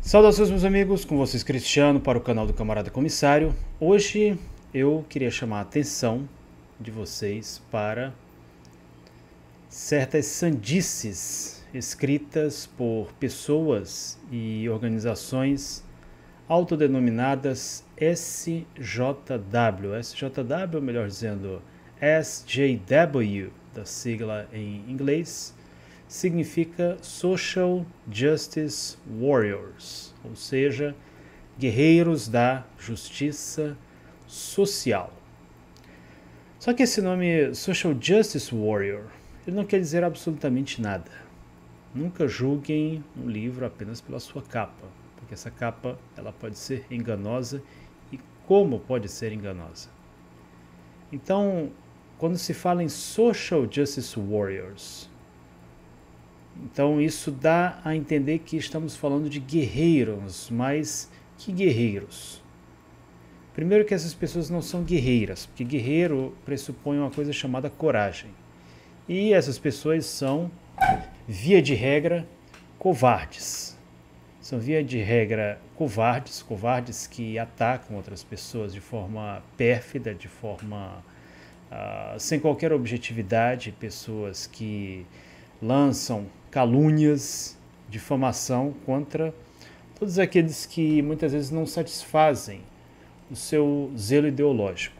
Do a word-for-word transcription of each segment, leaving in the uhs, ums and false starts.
Saudações, meus amigos, com vocês Cristiano para o canal do Camarada Comissário. Hoje eu queria chamar a atenção de vocês para certas sandices escritas por pessoas e organizações autodenominadas S J W. S J W, ou melhor dizendo, S J W, da sigla em inglês, significa Social Justice Warriors, ou seja, guerreiros da justiça social. Só que esse nome Social Justice Warrior, ele não quer dizer absolutamente nada. Nunca julguem um livro apenas pela sua capa, porque essa capa ela pode ser enganosa e como pode ser enganosa. Então, quando se fala em Social Justice Warriors, então isso dá a entender que estamos falando de guerreiros, mas que guerreiros? Primeiro que essas pessoas não são guerreiras, porque guerreiro pressupõe uma coisa chamada coragem. E essas pessoas são, via de regra, covardes. São via de regra covardes, covardes que atacam outras pessoas de forma pérfida, de forma uh, sem qualquer objetividade, pessoas que lançam calúnias, difamação contra todos aqueles que muitas vezes não satisfazem o seu zelo ideológico.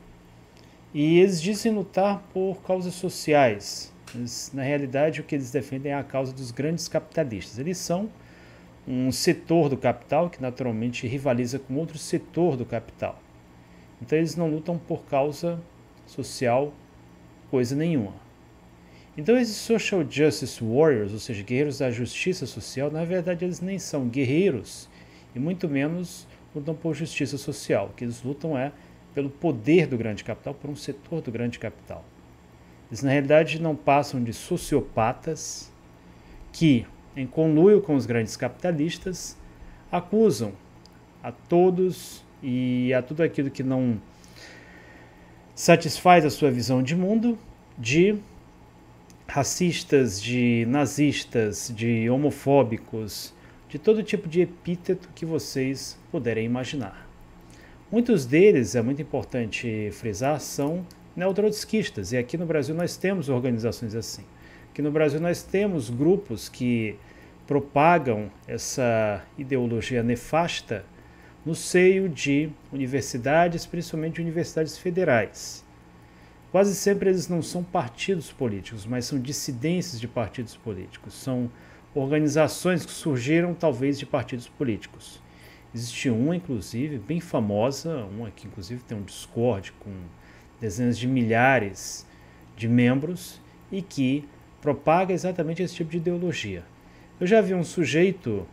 E eles dizem lutar por causas sociais, mas na realidade o que eles defendem é a causa dos grandes capitalistas. Eles são um setor do capital que naturalmente rivaliza com outro setor do capital. Então eles não lutam por causa social coisa nenhuma. Então esses Social Justice Warriors, ou seja, guerreiros da justiça social, na verdade eles nem são guerreiros e muito menos lutam por justiça social. O que eles lutam é pelo poder do grande capital, por um setor do grande capital. Eles na realidade não passam de sociopatas que, em conluio com os grandes capitalistas, acusam a todos e a tudo aquilo que não satisfaz a sua visão de mundo de racistas, de nazistas, de homofóbicos, de todo tipo de epíteto que vocês puderem imaginar. Muitos deles, é muito importante frisar, são neotrotskistas, e aqui no Brasil nós temos organizações assim. Aqui no Brasil nós temos grupos que propagam essa ideologia nefasta no seio de universidades, principalmente universidades federais. Quase sempre eles não são partidos políticos, mas são dissidências de partidos políticos. São organizações que surgiram talvez de partidos políticos. Existe uma, inclusive, bem famosa, uma que inclusive tem um Discord com dezenas de milhares de membros e que propaga exatamente esse tipo de ideologia. Eu já vi um sujeito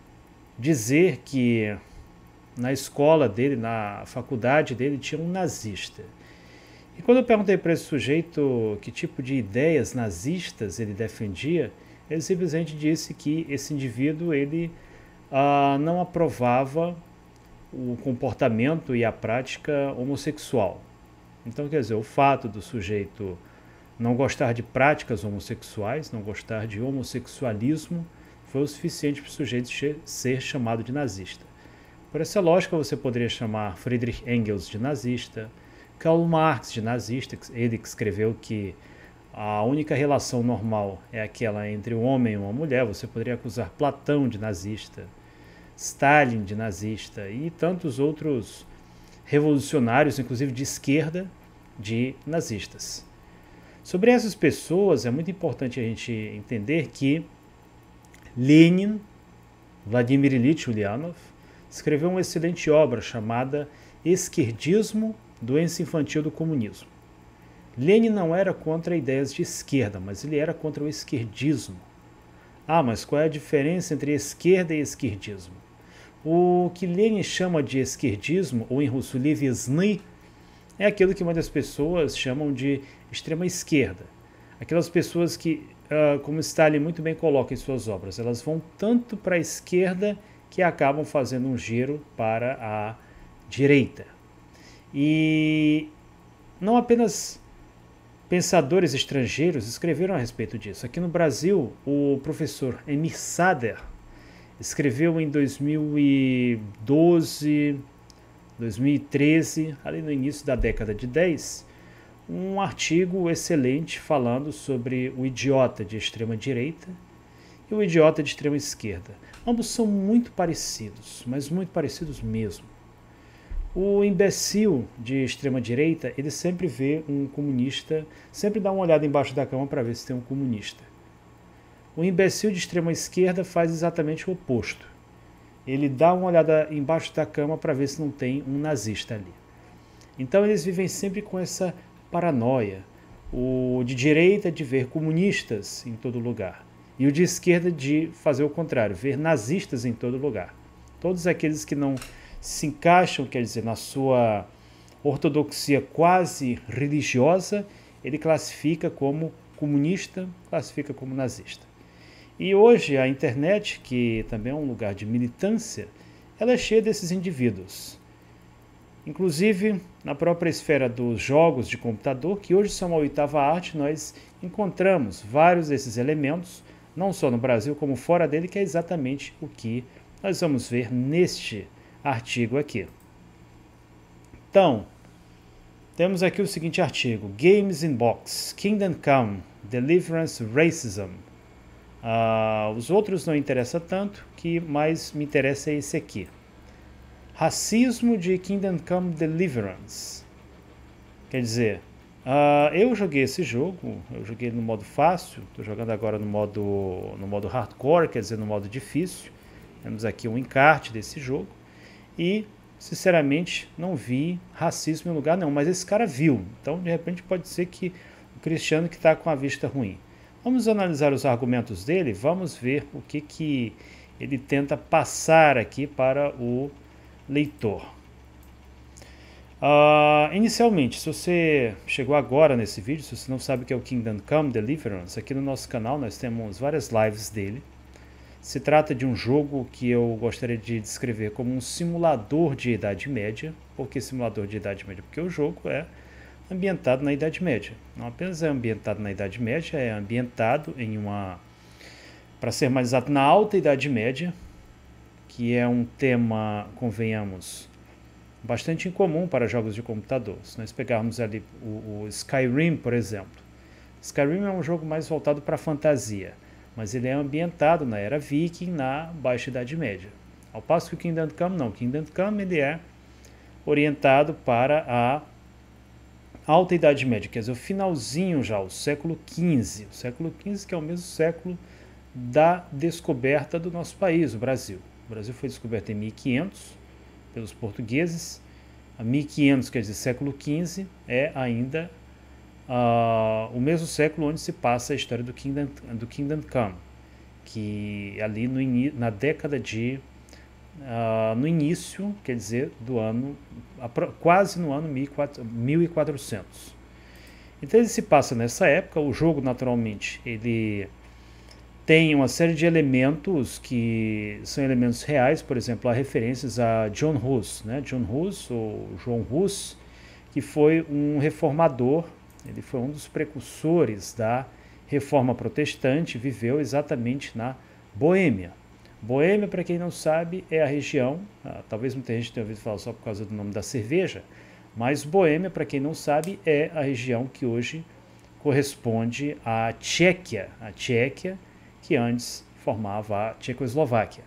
dizer que na escola dele, na faculdade dele, tinha um nazista. E quando eu perguntei para esse sujeito que tipo de ideias nazistas ele defendia, ele simplesmente disse que esse indivíduo ele, ah, não aprovava o comportamento e a prática homossexual. Então, quer dizer, o fato do sujeito não gostar de práticas homossexuais, não gostar de homossexualismo, foi o suficiente para o sujeito ser chamado de nazista. Por essa lógica, você poderia chamar Friedrich Engels de nazista, Karl Marx de nazista, ele que escreveu que a única relação normal é aquela entre um homem e uma mulher. Você poderia acusar Platão de nazista, Stalin de nazista e tantos outros revolucionários, inclusive de esquerda, de nazistas. Sobre essas pessoas, é muito importante a gente entender que Lenin, Vladimir Ilyich Ulyanov, escreveu uma excelente obra chamada Esquerdismo, Doença Infantil do Comunismo. Lenin não era contra ideias de esquerda, mas ele era contra o esquerdismo. Ah, mas qual é a diferença entre esquerda e esquerdismo? O que Lenin chama de esquerdismo, ou em russo levizny, é aquilo que muitas pessoas chamam de extrema esquerda. Aquelas pessoas que, como Stalin muito bem coloca em suas obras, elas vão tanto para a esquerda que acabam fazendo um giro para a direita. E não apenas pensadores estrangeiros escreveram a respeito disso. Aqui no Brasil, o professor Emir Sader, escreveu em dois mil e doze, dois mil e treze, ali no início da década de dez, um artigo excelente falando sobre o idiota de extrema direita e o idiota de extrema esquerda. Ambos são muito parecidos, mas muito parecidos mesmo. O imbecil de extrema direita, ele sempre vê um comunista, sempre dá uma olhada embaixo da cama para ver se tem um comunista. O imbecil de extrema esquerda faz exatamente o oposto. Ele dá uma olhada embaixo da cama para ver se não tem um nazista ali. Então eles vivem sempre com essa paranoia. O de direita de ver comunistas em todo lugar. E o de esquerda de fazer o contrário, ver nazistas em todo lugar. Todos aqueles que não se encaixam, quer dizer, na sua ortodoxia quase religiosa, ele classifica como comunista, classifica como nazista. E hoje a internet, que também é um lugar de militância, ela é cheia desses indivíduos. Inclusive, na própria esfera dos jogos de computador, que hoje são a oitava arte, nós encontramos vários desses elementos, não só no Brasil como fora dele, que é exatamente o que nós vamos ver neste artigo aqui. Então, temos aqui o seguinte artigo: Games in Box, Kingdom Come, Deliverance, Racism. Uh, os outros não interessam tanto, o que mais me interessa é esse aqui. Racismo de Kingdom Come Deliverance. Quer dizer, uh, eu joguei esse jogo, eu joguei no modo fácil, estou jogando agora no modo, no modo hardcore, quer dizer, no modo difícil. Temos aqui um encarte desse jogo e, sinceramente, não vi racismo em lugar nenhum, mas esse cara viu. Então, de repente, pode ser que o Cristiano que está com a vista ruim. Vamos analisar os argumentos dele, vamos ver o que, que ele tenta passar aqui para o leitor. Uh, inicialmente, se você chegou agora nesse vídeo, se você não sabe o que é o Kingdom Come Deliverance, aqui no nosso canal nós temos várias lives dele. Se trata de um jogo que eu gostaria de descrever como um simulador de Idade Média. Por que simulador de Idade Média? Porque o jogo é ambientado na Idade Média. Não apenas é ambientado na Idade Média, é ambientado em uma, para ser mais exato, na Alta Idade Média, que é um tema, convenhamos, bastante incomum para jogos de computador. Se nós pegarmos ali o, o Skyrim, por exemplo. Skyrim é um jogo mais voltado para a fantasia, mas ele é ambientado na Era Viking, na Baixa Idade Média. Ao passo que o Kingdom Come não. O Kingdom Come ele é orientado para a Alta Idade Média, quer dizer, o finalzinho já, o século quinze. O século quinze que é o mesmo século da descoberta do nosso país, o Brasil. O Brasil foi descoberto em mil e quinhentos pelos portugueses. A mil e quinhentos, quer dizer, século quinze, é ainda uh, o mesmo século onde se passa a história do Kingdom, do Kingdom Come, que ali no, na década de... Uh, no início, quer dizer, do ano, quase no ano mil e quatrocentos. Então ele se passa nessa época. O jogo, naturalmente, ele tem uma série de elementos que são elementos reais. Por exemplo, há referências a John Hus, né? John Hus, ou João Hus, que foi um reformador, ele foi um dos precursores da Reforma Protestante, viveu exatamente na Boêmia. Boêmia, para quem não sabe, é a região, ah, talvez muita gente tenha ouvido falar só por causa do nome da cerveja, mas Boêmia, para quem não sabe, é a região que hoje corresponde à Tchequia, a Tchequia que antes formava a Tchecoslováquia,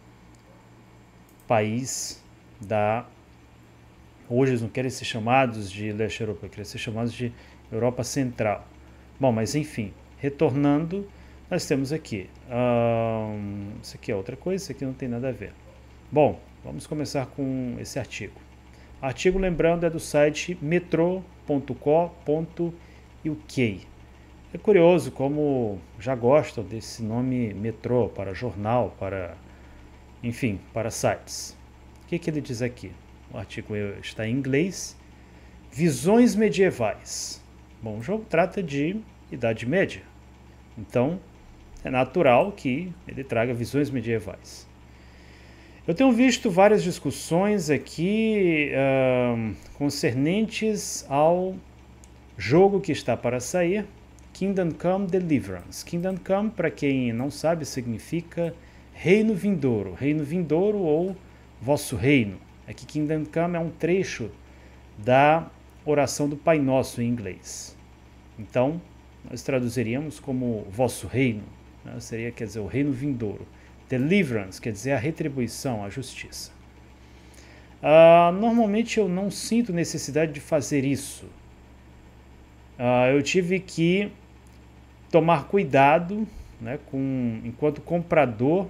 país da... Hoje eles não querem ser chamados de leste europeu, querem ser chamados de Europa Central. Bom, mas enfim, retornando... Nós temos aqui, um, isso aqui é outra coisa, isso aqui não tem nada a ver. Bom, vamos começar com esse artigo. O artigo, lembrando, é do site metro ponto co ponto u k. É curioso como já gostam desse nome metrô para jornal, para, enfim, para sites. O que, que ele diz aqui? O artigo está em inglês. Visões medievais. Bom, o jogo trata de Idade Média. Então, é natural que ele traga visões medievais. Eu tenho visto várias discussões aqui uh, concernentes ao jogo que está para sair, Kingdom Come Deliverance. Kingdom Come, para quem não sabe, significa reino vindouro, reino vindouro ou vosso reino. Aqui Kingdom Come é um trecho da oração do Pai Nosso em inglês. Então, nós traduziríamos como vosso reino, né? Seria, quer dizer, o reino vindouro. Deliverance, quer dizer a retribuição, a justiça. Uh, normalmente eu não sinto necessidade de fazer isso. Uh, eu tive que tomar cuidado, né, com, enquanto comprador,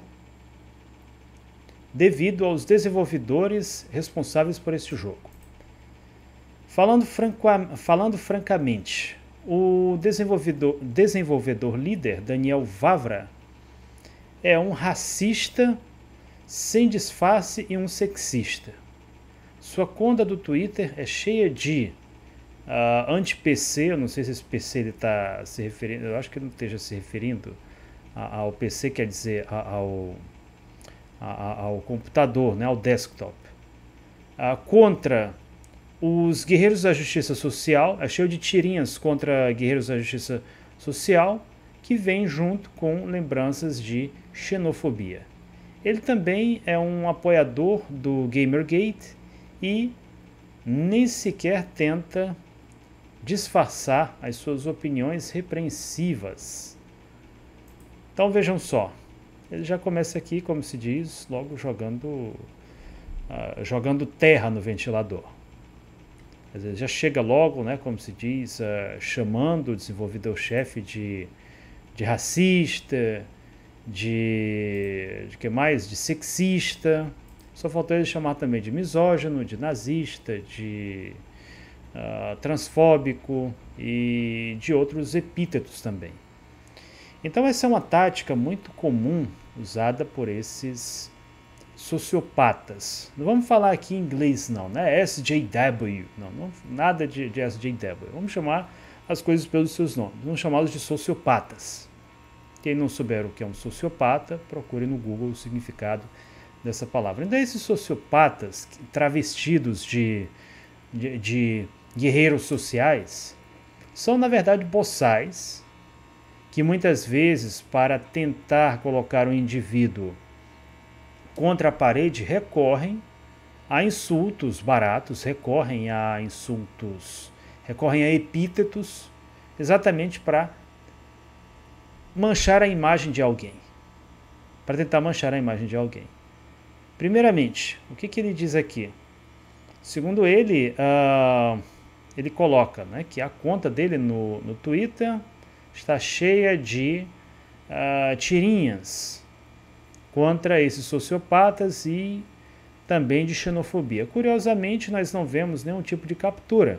devido aos desenvolvedores responsáveis por esse jogo. Falando, franco, falando francamente, o desenvolvedor, desenvolvedor líder, Daniel Vavra, é um racista sem disfarce e um sexista. Sua conta do Twitter é cheia de uh, anti-P C, eu não sei se esse P C está se referindo, eu acho que ele não esteja se referindo ao P C, quer dizer, ao, ao, ao computador, né, ao desktop, uh, contra os Guerreiros da Justiça Social, é cheio de tirinhas contra Guerreiros da Justiça Social, que vem junto com lembranças de xenofobia. Ele também é um apoiador do Gamergate e nem sequer tenta disfarçar as suas opiniões repreensivas. Então vejam só, ele já começa aqui, como se diz, logo jogando, uh, jogando terra no ventilador. Quer dizer, já chega logo, né, como se diz, uh, chamando o desenvolvedor-chefe de, de racista, de, de que mais? De sexista. Só faltou ele chamar também de misógino, de nazista, de uh, transfóbico e de outros epítetos também. Então essa é uma tática muito comum usada por esses sociopatas. Não vamos falar aqui em inglês não, né? S J W, não, não nada de, de S J W. Vamos chamar as coisas pelos seus nomes. Vamos chamá-los de sociopatas. Quem não souber o que é um sociopata, procure no Google o significado dessa palavra. Então esses sociopatas travestidos de, de, de guerreiros sociais são na verdade boçais que muitas vezes, para tentar colocar o indivíduo contra a parede, recorrem a insultos baratos, recorrem a insultos, recorrem a epítetos, exatamente para manchar a imagem de alguém, para tentar manchar a imagem de alguém. Primeiramente, o que, que ele diz aqui? Segundo ele, uh, ele coloca, né, que a conta dele no, no Twitter está cheia de uh, tirinhas contra esses sociopatas e também de xenofobia. Curiosamente, nós não vemos nenhum tipo de captura.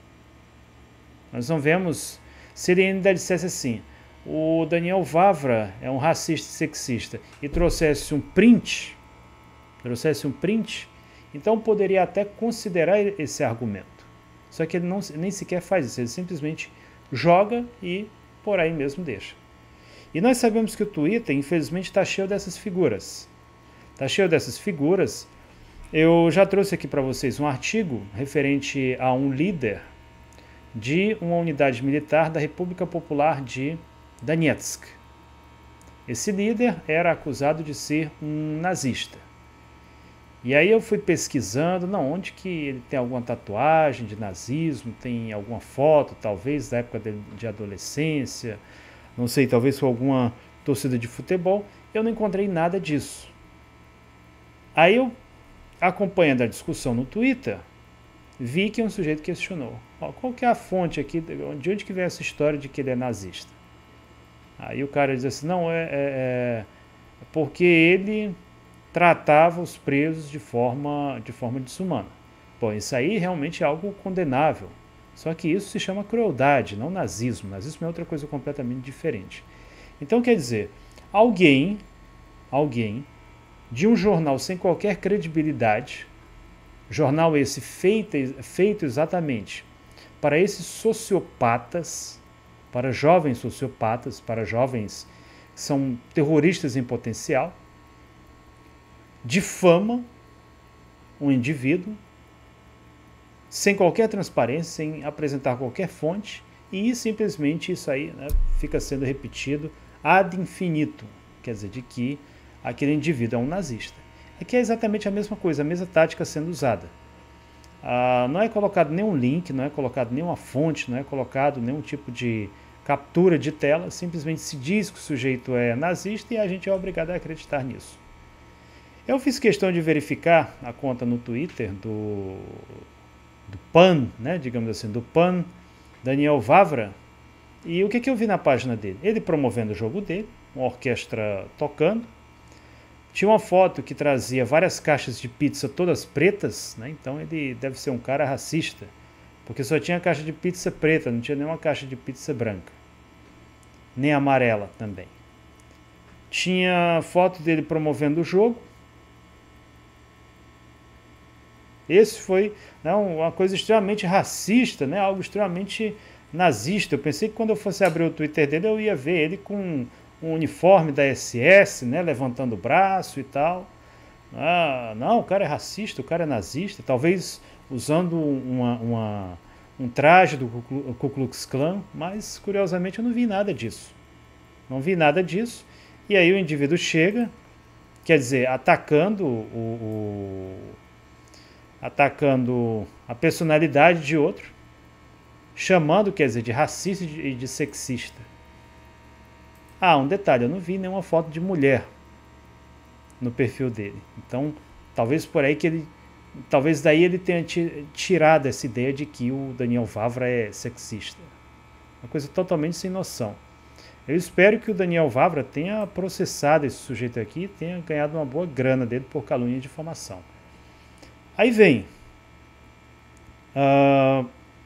Nós não vemos, se ele ainda dissesse assim, o Daniel Vavra é um racista e sexista, e trouxesse um print, trouxesse um print, então poderia até considerar esse argumento. Só que ele não, nem sequer faz isso, ele simplesmente joga e por aí mesmo deixa. E nós sabemos que o Twitter, infelizmente, está cheio dessas figuras. Está cheio dessas figuras. Eu já trouxe aqui para vocês um artigo referente a um líder de uma unidade militar da República Popular de Donetsk. Esse líder era acusado de ser um nazista. E aí eu fui pesquisando, não, onde que ele tem alguma tatuagem de nazismo, tem alguma foto, talvez, da época de, de adolescência, não sei, talvez foi alguma torcida de futebol, eu não encontrei nada disso. Aí eu, acompanhando a discussão no Twitter, vi que um sujeito questionou, ó, qual que é a fonte aqui, de onde que vem essa história de que ele é nazista? Aí o cara diz assim, não, é, é, é porque ele tratava os presos de forma, de forma desumana. Bom, isso aí realmente é algo condenável. Só que isso se chama crueldade, não nazismo. Nazismo é outra coisa completamente diferente. Então, quer dizer, alguém, alguém de um jornal sem qualquer credibilidade, jornal esse feito, feito exatamente para esses sociopatas, para jovens sociopatas, para jovens que são terroristas em potencial, difama um indivíduo sem qualquer transparência, sem apresentar qualquer fonte, e simplesmente isso aí, né, fica sendo repetido ad infinitum, quer dizer, de que aquele indivíduo é um nazista. Aqui é exatamente a mesma coisa, a mesma tática sendo usada. Ah, não é colocado nenhum link, não é colocado nenhuma fonte, não é colocado nenhum tipo de captura de tela, simplesmente se diz que o sujeito é nazista e a gente é obrigado a acreditar nisso. Eu fiz questão de verificar a conta no Twitter do, do PAN, né, digamos assim, do PAN, Daniel Vavra, e o que, que eu vi na página dele? Ele promovendo o jogo dele, uma orquestra tocando, tinha uma foto que trazia várias caixas de pizza todas pretas, né? Então ele deve ser um cara racista, porque só tinha caixa de pizza preta, não tinha nenhuma caixa de pizza branca, nem amarela também. Tinha foto dele promovendo o jogo. Esse foi, né, uma coisa extremamente racista, né, algo extremamente nazista. Eu pensei que quando eu fosse abrir o Twitter dele eu ia ver ele com um uniforme da S S, né, levantando o braço e tal. Ah, não, o cara é racista, o cara é nazista, talvez usando uma, uma, um traje do Ku Klux Klan, mas curiosamente eu não vi nada disso. Não vi nada disso. E aí o indivíduo chega, quer dizer, atacando o, o atacando a personalidade de outro, chamando, quer dizer, de racista e de sexista. Ah, um detalhe, eu não vi nenhuma foto de mulher no perfil dele. Então, talvez por aí que ele, talvez daí ele tenha tirado essa ideia de que o Daniel Vavra é sexista. Uma coisa totalmente sem noção. Eu espero que o Daniel Vavra tenha processado esse sujeito aqui e tenha ganhado uma boa grana dele por calúnia e difamação. Aí vem uh,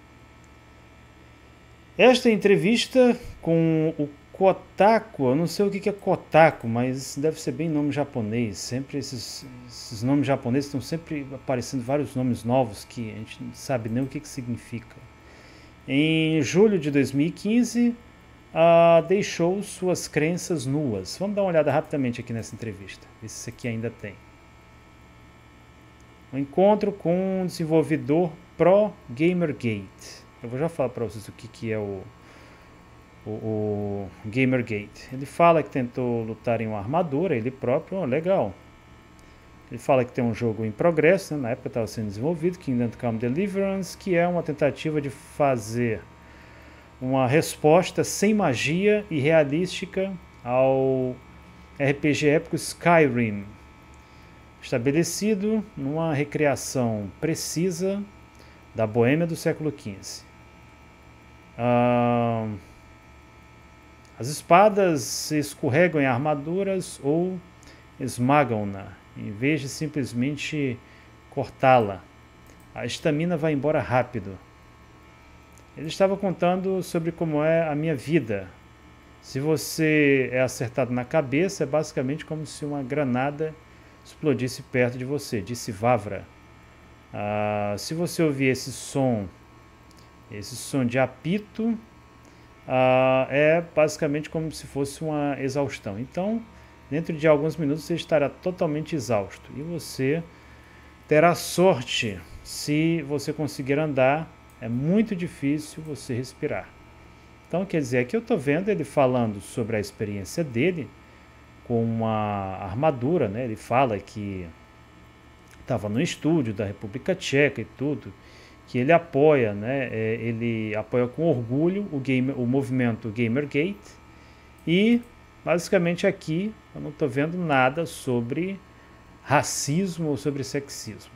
esta entrevista com o Kotaku. Eu não sei o que é Kotaku, mas deve ser bem nome japonês. Sempre esses, esses nomes japoneses estão sempre aparecendo vários nomes novos que a gente não sabe nem o que, que significa. Em julho de dois mil e quinze, uh, deixou suas crenças nuas. Vamos dar uma olhada rapidamente aqui nessa entrevista, ver se isso aqui ainda tem. Um encontro com um desenvolvedor pro Gamergate. Eu vou já falar para vocês o que, que é o, o, o Gamergate. Ele fala que tentou lutar em uma armadura, ele próprio, oh, legal. Ele fala que tem um jogo em progresso, né, na época estava sendo desenvolvido, Kingdom Come Deliverance, que é uma tentativa de fazer uma resposta sem magia e realística ao R P G épico Skyrim, estabelecido numa recriação precisa da Boêmia do século quinze. Ah, as espadas se escorregam em armaduras ou esmagam-na, em vez de simplesmente cortá-la. A estamina vai embora rápido. Ele estava contando sobre como é a minha vida. Se você é acertado na cabeça, é basicamente como se uma granada explodisse perto de você, disse Vavra. Ah, se você ouvir esse som, esse som de apito, ah, é basicamente como se fosse uma exaustão. Então, dentro de alguns minutos você estará totalmente exausto e você terá sorte se você conseguir andar. É muito difícil você respirar. Então, quer dizer, aqui eu estou vendo ele falando sobre a experiência dele com uma armadura, né? Ele fala que estava no estúdio da República Tcheca e tudo, que ele apoia, né? É, ele apoia com orgulho o, game, o movimento Gamergate e, basicamente, aqui eu não estou vendo nada sobre racismo ou sobre sexismo.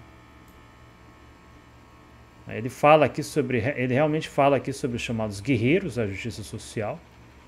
Ele fala aqui sobre, ele realmente fala aqui sobre os chamados guerreiros da justiça social,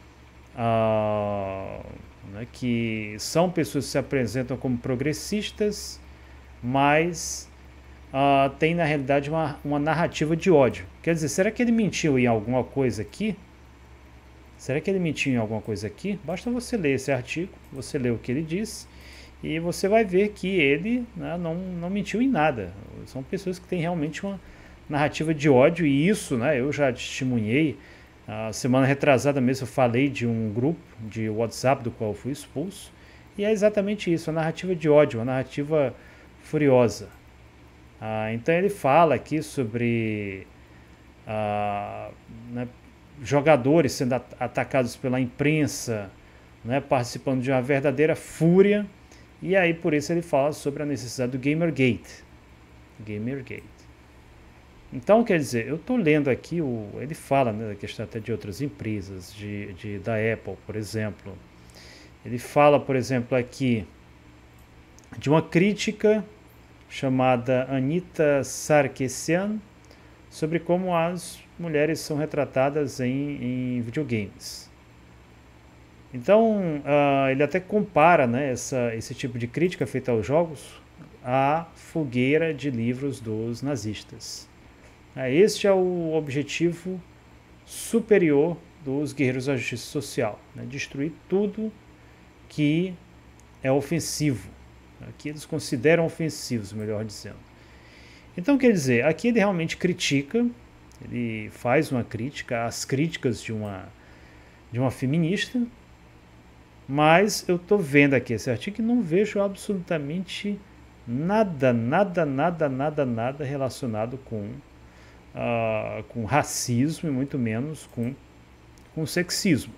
ah, né, que são pessoas que se apresentam como progressistas, mas ah, tem na realidade uma, uma narrativa de ódio. Quer dizer, será que ele mentiu em alguma coisa aqui? Será que ele mentiu em alguma coisa aqui? Basta você ler esse artigo, você lê o que ele disse, e você vai ver que ele, né, não, não mentiu em nada. São pessoas que têm realmente uma narrativa de ódio, e isso, né, eu já testemunhei. A semana retrasada mesmo eu falei de um grupo de WhatsApp do qual eu fui expulso, e é exatamente isso, a narrativa de ódio, a narrativa furiosa. Ah, então ele fala aqui sobre ah, né, jogadores sendo at- atacados pela imprensa, né, participando de uma verdadeira fúria, E aí por isso ele fala sobre a necessidade do Gamergate. Gamergate. Então, quer dizer, eu estou lendo aqui, o, ele fala, né, da questão até de outras empresas, de, de, da Apple, por exemplo. Ele fala, por exemplo, aqui de uma crítica chamada Anita Sarkeesian sobre como as mulheres são retratadas em, em videogames. Então, uh, ele até compara, né, essa, esse tipo de crítica feita aos jogos à fogueira de livros dos nazistas. Uh, este é o objetivo superior dos guerreiros da justiça social, né, destruir tudo que é ofensivo, né, que eles consideram ofensivos, melhor dizendo. Então, quer dizer, aqui ele realmente critica, ele faz uma crítica às críticas de uma, de uma feminista, mas eu estou vendo aqui esse artigo e não vejo absolutamente nada, nada, nada, nada, nada relacionado com, uh, com racismo e muito menos com, com sexismo.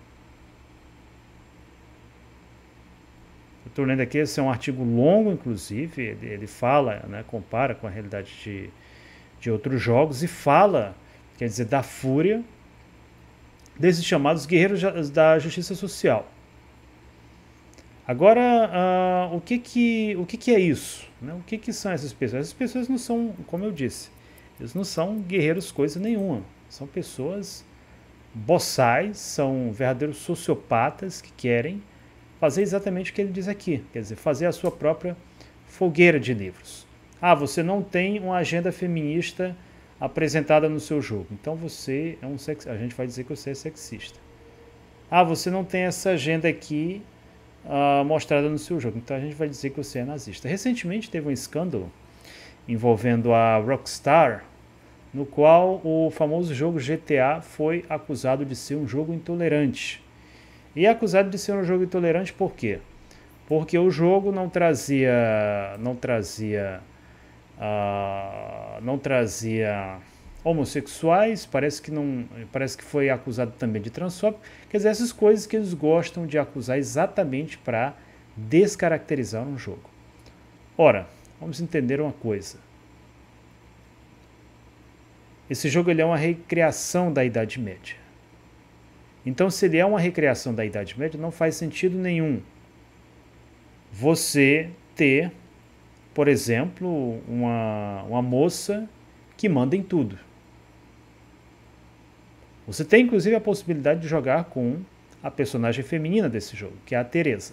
Estou lendo aqui, esse é um artigo longo, inclusive, ele, ele fala, né, compara com a realidade de, de outros jogos e fala, quer dizer, da fúria desses chamados guerreiros da justiça social. Agora, uh, o, que, que, o que, que é isso? Né? O que, que são essas pessoas? Essas pessoas não são, como eu disse, eles não são guerreiros coisa nenhuma. São pessoas boçais, são verdadeiros sociopatas que querem fazer exatamente o que ele diz aqui, quer dizer, fazer a sua própria fogueira de livros. Ah, você não tem uma agenda feminista apresentada no seu jogo, então você é um sex... a gente vai dizer que você é sexista. Ah, você não tem essa agenda aqui uh, mostrada no seu jogo, então a gente vai dizer que você é nazista. Recentemente teve um escândalo envolvendo a Rockstar, no qual o famoso jogo G T A foi acusado de ser um jogo intolerante. E é acusado de ser um jogo intolerante por quê? Porque o jogo não trazia, não trazia, uh, não trazia homossexuais, parece que, não, parece que foi acusado também de transfóbico. Quer dizer, essas coisas que eles gostam de acusar exatamente para descaracterizar um jogo. Ora, vamos entender uma coisa. Esse jogo ele é uma recriação da Idade Média. Então, se ele é uma recriação da Idade Média, não faz sentido nenhum você ter, por exemplo, uma, uma moça que manda em tudo. Você tem, inclusive, a possibilidade de jogar com a personagem feminina desse jogo, que é a Teresa.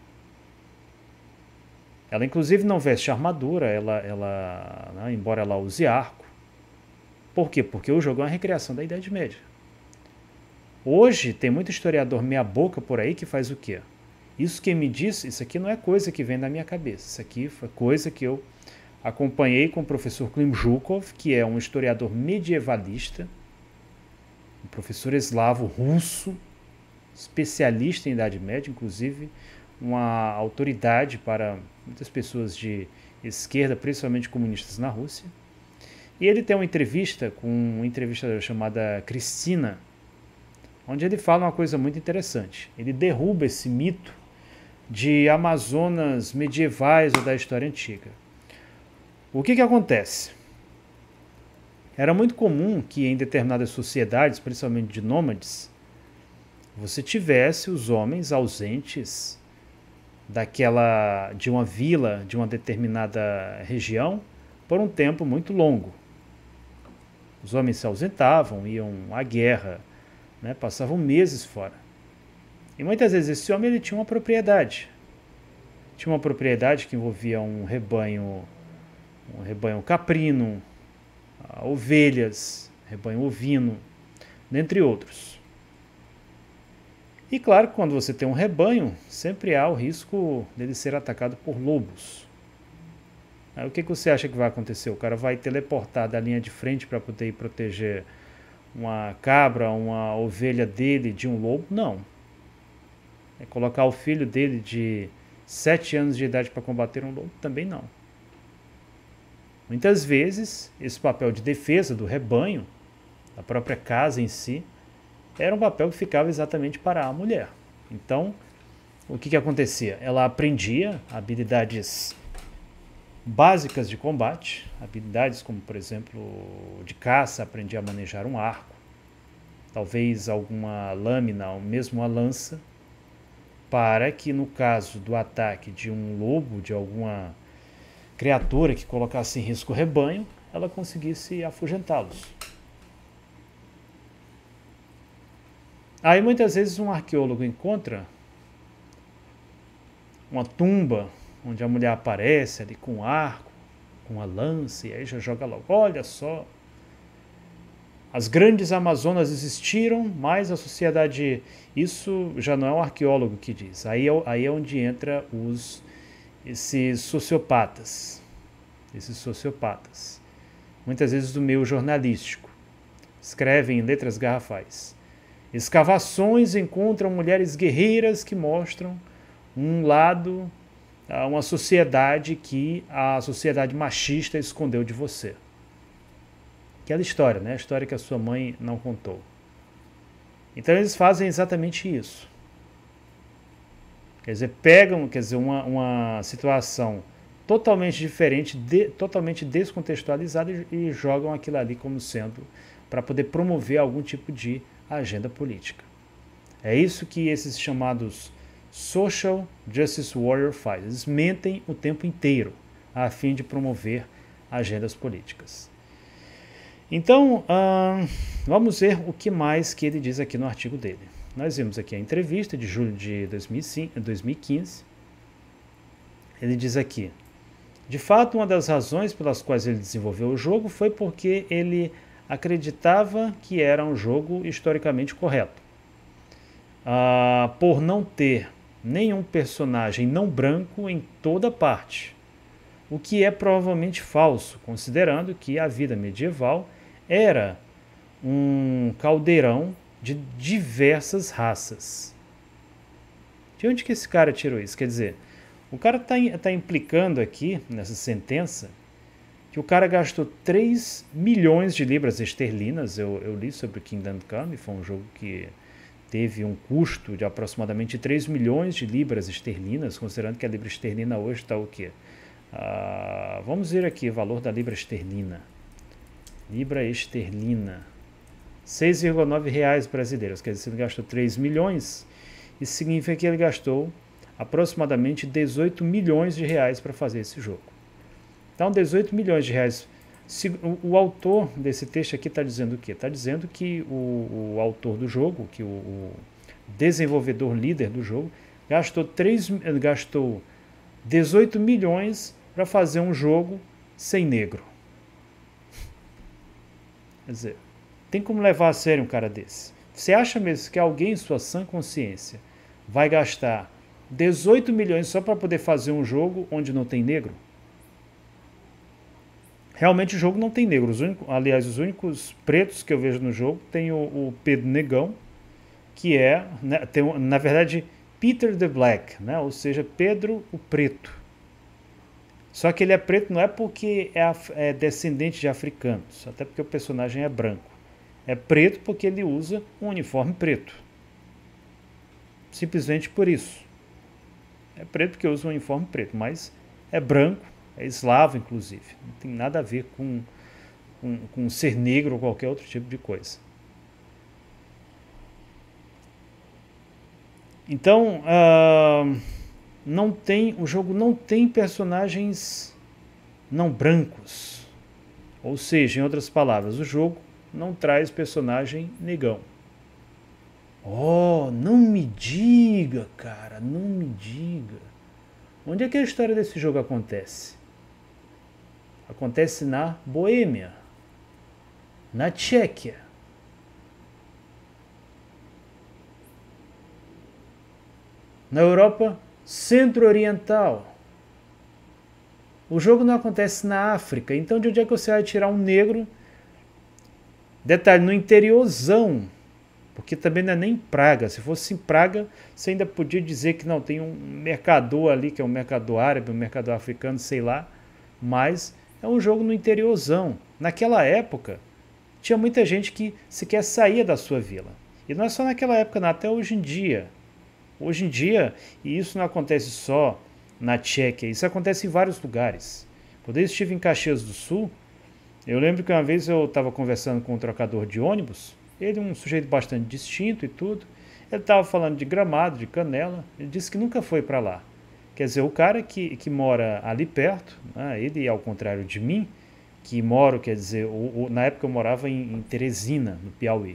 Ela, inclusive, não veste armadura, ela, ela, né, embora ela use arco. Por quê? Porque o jogo é uma recriação da Idade Média. Hoje tem muito historiador meia boca por aí que faz o quê? Isso que me disse, isso aqui não é coisa que vem da minha cabeça. Isso aqui foi coisa que eu acompanhei com o professor Klim Zhukov, que é um historiador medievalista, um professor eslavo russo, especialista em Idade Média, inclusive uma autoridade para muitas pessoas de esquerda, principalmente comunistas na Rússia. E ele tem uma entrevista com uma entrevistadora chamada Cristina, onde ele fala uma coisa muito interessante. Ele derruba esse mito de Amazonas medievais ou da história antiga. O que que acontece? Era muito comum que em determinadas sociedades, principalmente de nômades, você tivesse os homens ausentes daquela, de uma vila, de uma determinada região, por um tempo muito longo. Os homens se ausentavam, iam à guerra, né, passavam meses fora. E muitas vezes esse homem ele tinha uma propriedade. Tinha uma propriedade que envolvia um rebanho, um rebanho caprino, ovelhas, rebanho ovino, dentre outros. E claro que quando você tem um rebanho, sempre há o risco dele ser atacado por lobos. Aí o que, que você acha que vai acontecer? O cara vai teleportar da linha de frente para poder ir proteger uma cabra, uma ovelha dele de um lobo? Não. É colocar o filho dele de sete anos de idade para combater um lobo? Também não. Muitas vezes, esse papel de defesa do rebanho, da própria casa em si, era um papel que ficava exatamente para a mulher. Então, o que, que acontecia? Ela aprendia habilidades básicas de combate, habilidades como, por exemplo, de caça, aprendia a manejar um arco, talvez alguma lâmina ou mesmo uma lança, para que no caso do ataque de um lobo, de alguma criatura que colocasse em risco o rebanho, ela conseguisse afugentá-los. Aí muitas vezes um arqueólogo encontra uma tumba onde a mulher aparece ali com um arco, com uma lança, e aí já joga logo, olha só, as grandes Amazonas existiram, mas a sociedade... Isso já não é um arqueólogo que diz. Aí é, aí é onde entra os, esses sociopatas. Esses sociopatas. Muitas vezes do meio jornalístico. Escrevem em letras garrafais. Escavações encontram mulheres guerreiras que mostram um lado, uma sociedade que a sociedade machista escondeu de você. Aquela história, né? A história que a sua mãe não contou. Então eles fazem exatamente isso. Quer dizer, pegam quer dizer, uma, uma situação totalmente diferente, de, totalmente descontextualizada e, e jogam aquilo ali como sendo para poder promover algum tipo de agenda política. É isso que esses chamados Social Justice Warrior fazem. Eles mentem o tempo inteiro a fim de promover agendas políticas. Então, hum, vamos ver o que mais que ele diz aqui no artigo dele. Nós vimos aqui a entrevista de julho de dois mil e quinze. Ele diz aqui: de fato, uma das razões pelas quais ele desenvolveu o jogo foi porque ele acreditava que era um jogo historicamente correto. Ah, por não ter nenhum personagem não branco em toda parte, o que é provavelmente falso, considerando que a vida medieval era um caldeirão de diversas raças. De onde que esse cara tirou isso? Quer dizer, o cara está tá implicando aqui, nessa sentença, que o cara gastou três milhões de libras esterlinas. Eu, eu li sobre o Kingdom Come, foi um jogo que teve um custo de aproximadamente três milhões de libras esterlinas, considerando que a libra esterlina hoje está o quê? Ah, vamos ver aqui o valor da libra esterlina. Libra esterlina, seis vírgula nove reais brasileiros. Quer dizer, ele gastou três milhões, isso significa que ele gastou aproximadamente dezoito milhões de reais para fazer esse jogo. Então, dezoito milhões de reais. O, o autor desse texto aqui está dizendo o quê? Está dizendo que o, o autor do jogo, que o, o desenvolvedor líder do jogo, gastou, três, gastou dezoito milhões para fazer um jogo sem negro. Quer dizer, tem como levar a sério um cara desse? Você acha mesmo que alguém em sua sã consciência vai gastar dezoito milhões só para poder fazer um jogo onde não tem negro? Realmente o jogo não tem negro. Os únicos, aliás, os únicos pretos que eu vejo no jogo tem o, o Pedro Negão, que é, né, tem, na verdade, Peter the Black, né, ou seja, Pedro o Preto. Só que ele é preto não é porque é, é descendente de africanos, até porque o personagem é branco. É preto porque ele usa um uniforme preto. Simplesmente por isso. É preto porque usa um uniforme preto, mas é branco, é eslavo inclusive. Não tem nada a ver com, com, com ser negro ou qualquer outro tipo de coisa. Então, uh, não tem, o jogo não tem personagens não brancos. Ou seja, em outras palavras, o jogo não traz personagem negão. Oh, não me diga, cara, não me diga. Onde é que a história desse jogo acontece? Acontece na Boêmia, na Tchequia. Na Europa Centro-Oriental. O jogo não acontece na África. Então de onde é que você vai tirar um negro? Detalhe, no interiorzão. Porque também não é nem Praga. Se fosse em Praga, você ainda podia dizer que não, tem um mercador ali, que é um mercador árabe, um mercador africano, sei lá. Mas é um jogo no interiorzão. Naquela época, tinha muita gente que sequer saía da sua vila. E não é só naquela época, não, até hoje em dia. Hoje em dia, e isso não acontece só na Tchequia, isso acontece em vários lugares. Quando eu estive em Caxias do Sul, eu lembro que uma vez eu estava conversando com um trocador de ônibus, ele é um sujeito bastante distinto e tudo, ele estava falando de Gramado, de Canela, ele disse que nunca foi para lá. Quer dizer, o cara que, que mora ali perto, né, ele ao contrário de mim, que moro, quer dizer, o, o, na época eu morava em, em Teresina, no Piauí.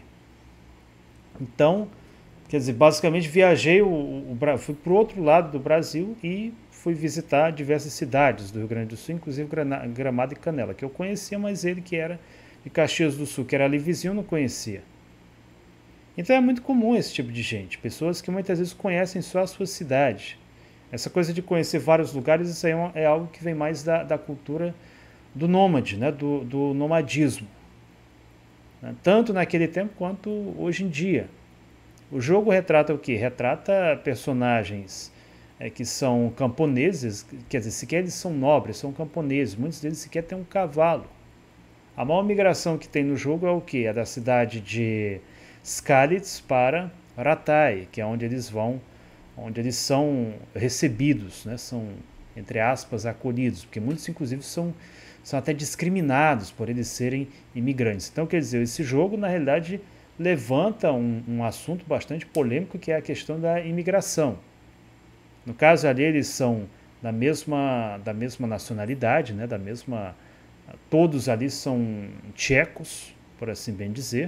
Então, quer dizer, basicamente viajei, o, o, fui para o outro lado do Brasil e fui visitar diversas cidades do Rio Grande do Sul, inclusive Gramado e Canela, que eu conhecia, mas ele que era de Caxias do Sul, que era ali vizinho, eu não conhecia. Então é muito comum esse tipo de gente, pessoas que muitas vezes conhecem só a sua cidade. Essa coisa de conhecer vários lugares, isso aí é, uma, é algo que vem mais da, da cultura do nômade, né? do, do nomadismo. Né? Tanto naquele tempo quanto hoje em dia. O jogo retrata o quê? Retrata personagens é, que são camponeses, quer dizer, sequer eles são nobres, são camponeses, muitos deles sequer têm um cavalo. A maior migração que tem no jogo é o quê? É da cidade de Skalitz para Ratai, que é onde eles vão, onde eles são recebidos, né? São, entre aspas, acolhidos, porque muitos, inclusive, são, são até discriminados por eles serem imigrantes. Então, quer dizer, esse jogo, na realidade, levanta um, um assunto bastante polêmico, que é a questão da imigração. No caso ali, eles são da mesma, da mesma nacionalidade, né? Da mesma, todos ali são tchecos, por assim bem dizer,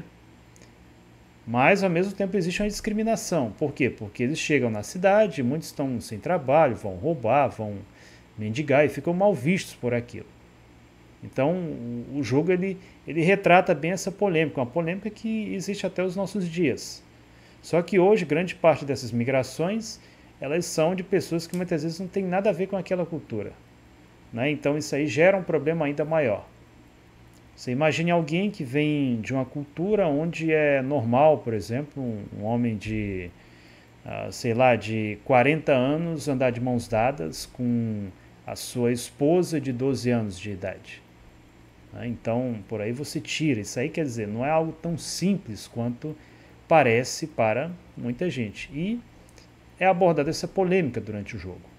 mas ao mesmo tempo existe uma discriminação. Por quê? Porque eles chegam na cidade, muitos estão sem trabalho, vão roubar, vão mendigar e ficam mal vistos por aquilo. Então o jogo ele, ele retrata bem essa polêmica, uma polêmica que existe até os nossos dias. Só que hoje grande parte dessas migrações elas são de pessoas que muitas vezes não tem nada a ver com aquela cultura, né? Então isso aí gera um problema ainda maior. Você imagine alguém que vem de uma cultura onde é normal, por exemplo, um, um homem de, uh, sei lá, de quarenta anos andar de mãos dadas com a sua esposa de doze anos de idade. Né? Então, por aí você tira. Isso aí quer dizer, não é algo tão simples quanto parece para muita gente. E é abordada essa polêmica durante o jogo.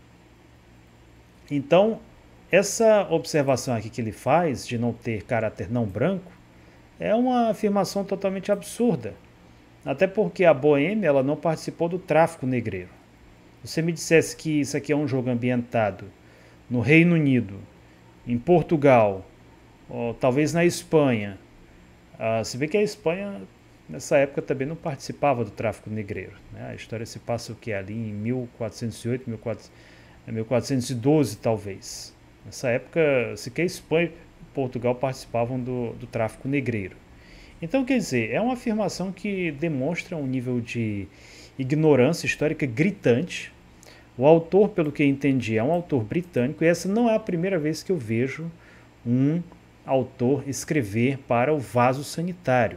Então, essa observação aqui que ele faz de não ter caráter não branco é uma afirmação totalmente absurda. Até porque a Boêmia ela não participou do tráfico negreiro. Se você me dissesse que isso aqui é um jogo ambientado no Reino Unido, em Portugal, ou talvez na Espanha, uh, se vê que a Espanha nessa época também não participava do tráfico negreiro. Né? A história se passa o que? Ali em mil quatrocentos e oito, mil quatrocentos e doze talvez. Nessa época, sequer Espanha e Portugal participavam do, do tráfico negreiro. Então, quer dizer, é uma afirmação que demonstra um nível de ignorância histórica gritante. O autor, pelo que eu entendi, é um autor britânico, e essa não é a primeira vez que eu vejo um autor escrever para o vaso sanitário.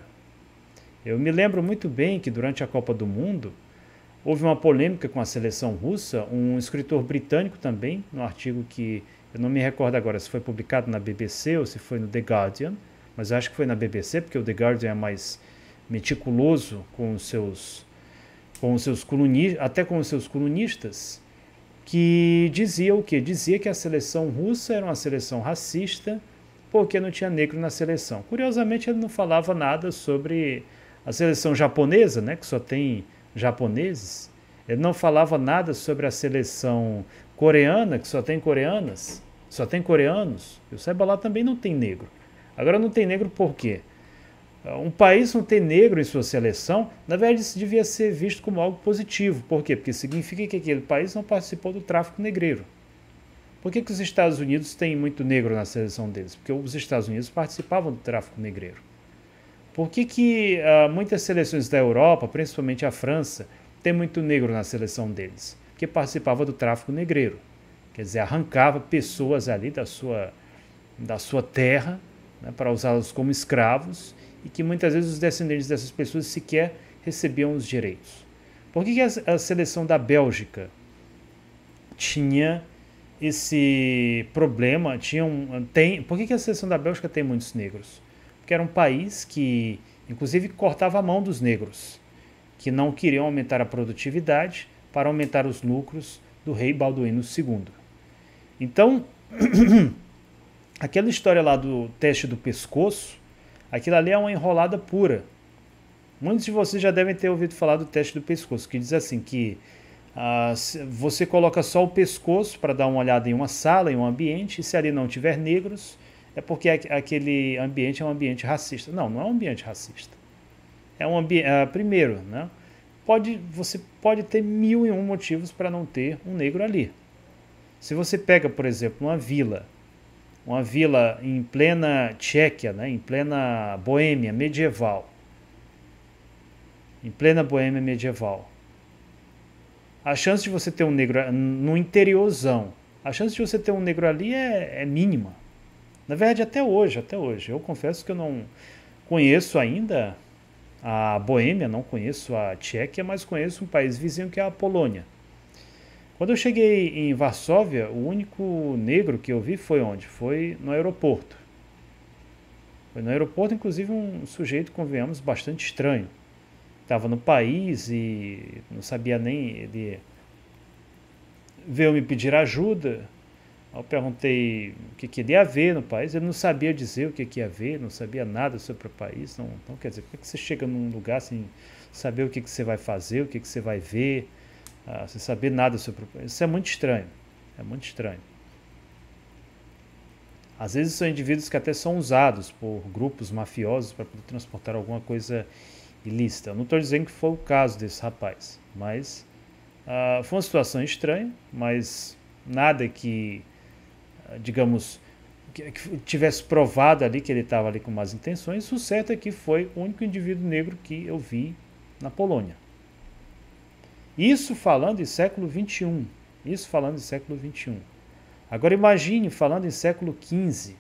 Eu me lembro muito bem que durante a Copa do Mundo, houve uma polêmica com a seleção russa, um escritor britânico também, no artigo que eu não me recordo agora se foi publicado na B B C ou se foi no The Guardian, mas acho que foi na B B C, porque o The Guardian é mais meticuloso com os seus, com os seus colunistas, até com os seus colunistas, que dizia o quê? Dizia que a seleção russa era uma seleção racista porque não tinha negro na seleção. Curiosamente, ele não falava nada sobre a seleção japonesa, né, que só tem japoneses. Ele não falava nada sobre a seleção coreana, que só tem coreanas, só tem coreanos. Eu saiba, lá também não tem negro. Agora não tem negro por quê? Um país não ter negro em sua seleção, na verdade isso devia ser visto como algo positivo. Por quê? Porque significa que aquele país não participou do tráfico negreiro. Por que que os Estados Unidos têm muito negro na seleção deles? Porque os Estados Unidos participavam do tráfico negreiro. Por que que uh, muitas seleções da Europa, principalmente a França, tem muito negro na seleção deles? Porque participava do tráfico negreiro. Quer dizer, arrancava pessoas ali da sua, da sua terra, né, para usá-los como escravos, e que muitas vezes os descendentes dessas pessoas sequer recebiam os direitos. Por que que a, a seleção da Bélgica tinha esse problema? Tinha um, tem, por que que a seleção da Bélgica tem muitos negros? Porque era um país que, inclusive, cortava a mão dos negros, que não queriam aumentar a produtividade, para aumentar os lucros do rei Balduíno segundo. Então, aquela história lá do teste do pescoço, aquilo ali é uma enrolada pura. Muitos de vocês já devem ter ouvido falar do teste do pescoço, que diz assim que ah, você coloca só o pescoço para dar uma olhada em uma sala, em um ambiente, e se ali não tiver negros, é porque aquele ambiente é um ambiente racista. Não, não é um ambiente racista. É um ambiente, ah, primeiro, né? Pode, você pode ter mil e um motivos para não ter um negro ali. Se você pega, por exemplo, uma vila, uma vila em plena Tchequia, né, em plena Boêmia medieval, em plena Boêmia medieval, a chance de você ter um negro no interiorzão, a chance de você ter um negro ali é, é mínima. Na verdade, até hoje, até hoje. Eu confesso que eu não conheço ainda a Boêmia, não conheço a Tchequia, mas conheço um país vizinho que é a Polônia. Quando eu cheguei em Varsóvia, o único negro que eu vi foi onde? Foi no aeroporto. Foi no aeroporto, inclusive, um sujeito, convenhamos, bastante estranho. Estava no país e não sabia nem... Ele veio me pedir ajuda. Eu perguntei o que, que ele ia ver no país. Ele não sabia dizer o que, que ia ver, não sabia nada sobre o país. Não, então, quer dizer, como é que você chega num lugar sem saber o que, que você vai fazer, o que, que você vai ver, ah, sem saber nada sobre o país? Isso é muito estranho. É muito estranho. Às vezes são indivíduos que até são usados por grupos mafiosos para poder transportar alguma coisa ilícita. Eu não estou dizendo que foi o caso desse rapaz, mas uh, foi uma situação estranha, mas nada que, uh, digamos, que, que tivesse provado ali que ele estava ali com más intenções. O certo é que foi o único indivíduo negro que eu vi na Polônia. Isso falando em século vinte e um. Isso falando em século vinte e um. Agora imagine falando em século quinze.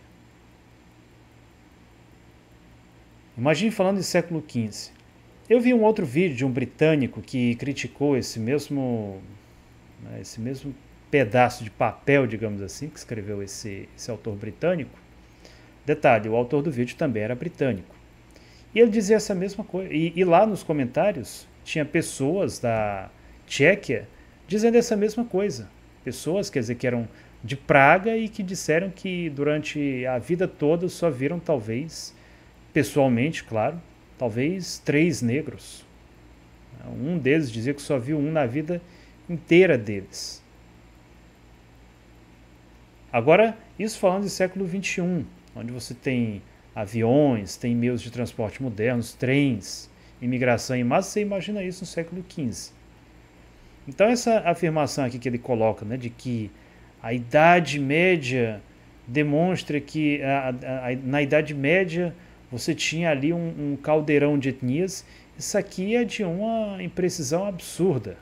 Imagine falando em século quinze. Eu vi um outro vídeo de um britânico que criticou esse mesmo, né, esse mesmo pedaço de papel, digamos assim, que escreveu esse, esse autor britânico. Detalhe, o autor do vídeo também era britânico. E ele dizia essa mesma coisa. E, e lá nos comentários tinha pessoas da Tchequia dizendo essa mesma coisa. Pessoas, quer dizer, que eram de Praga e que disseram que durante a vida toda só viram talvez, pessoalmente, claro, talvez três negros. Um deles dizia que só viu um na vida inteira deles. Agora, isso falando do século vinte e um, onde você tem aviões, tem meios de transporte modernos, trens, imigração em massa, você imagina isso no século quinze. Então essa afirmação aqui que ele coloca, né, de que a Idade Média demonstra que a, a, a, na Idade Média você tinha ali um, um caldeirão de etnias, isso aqui é de uma imprecisão absurda.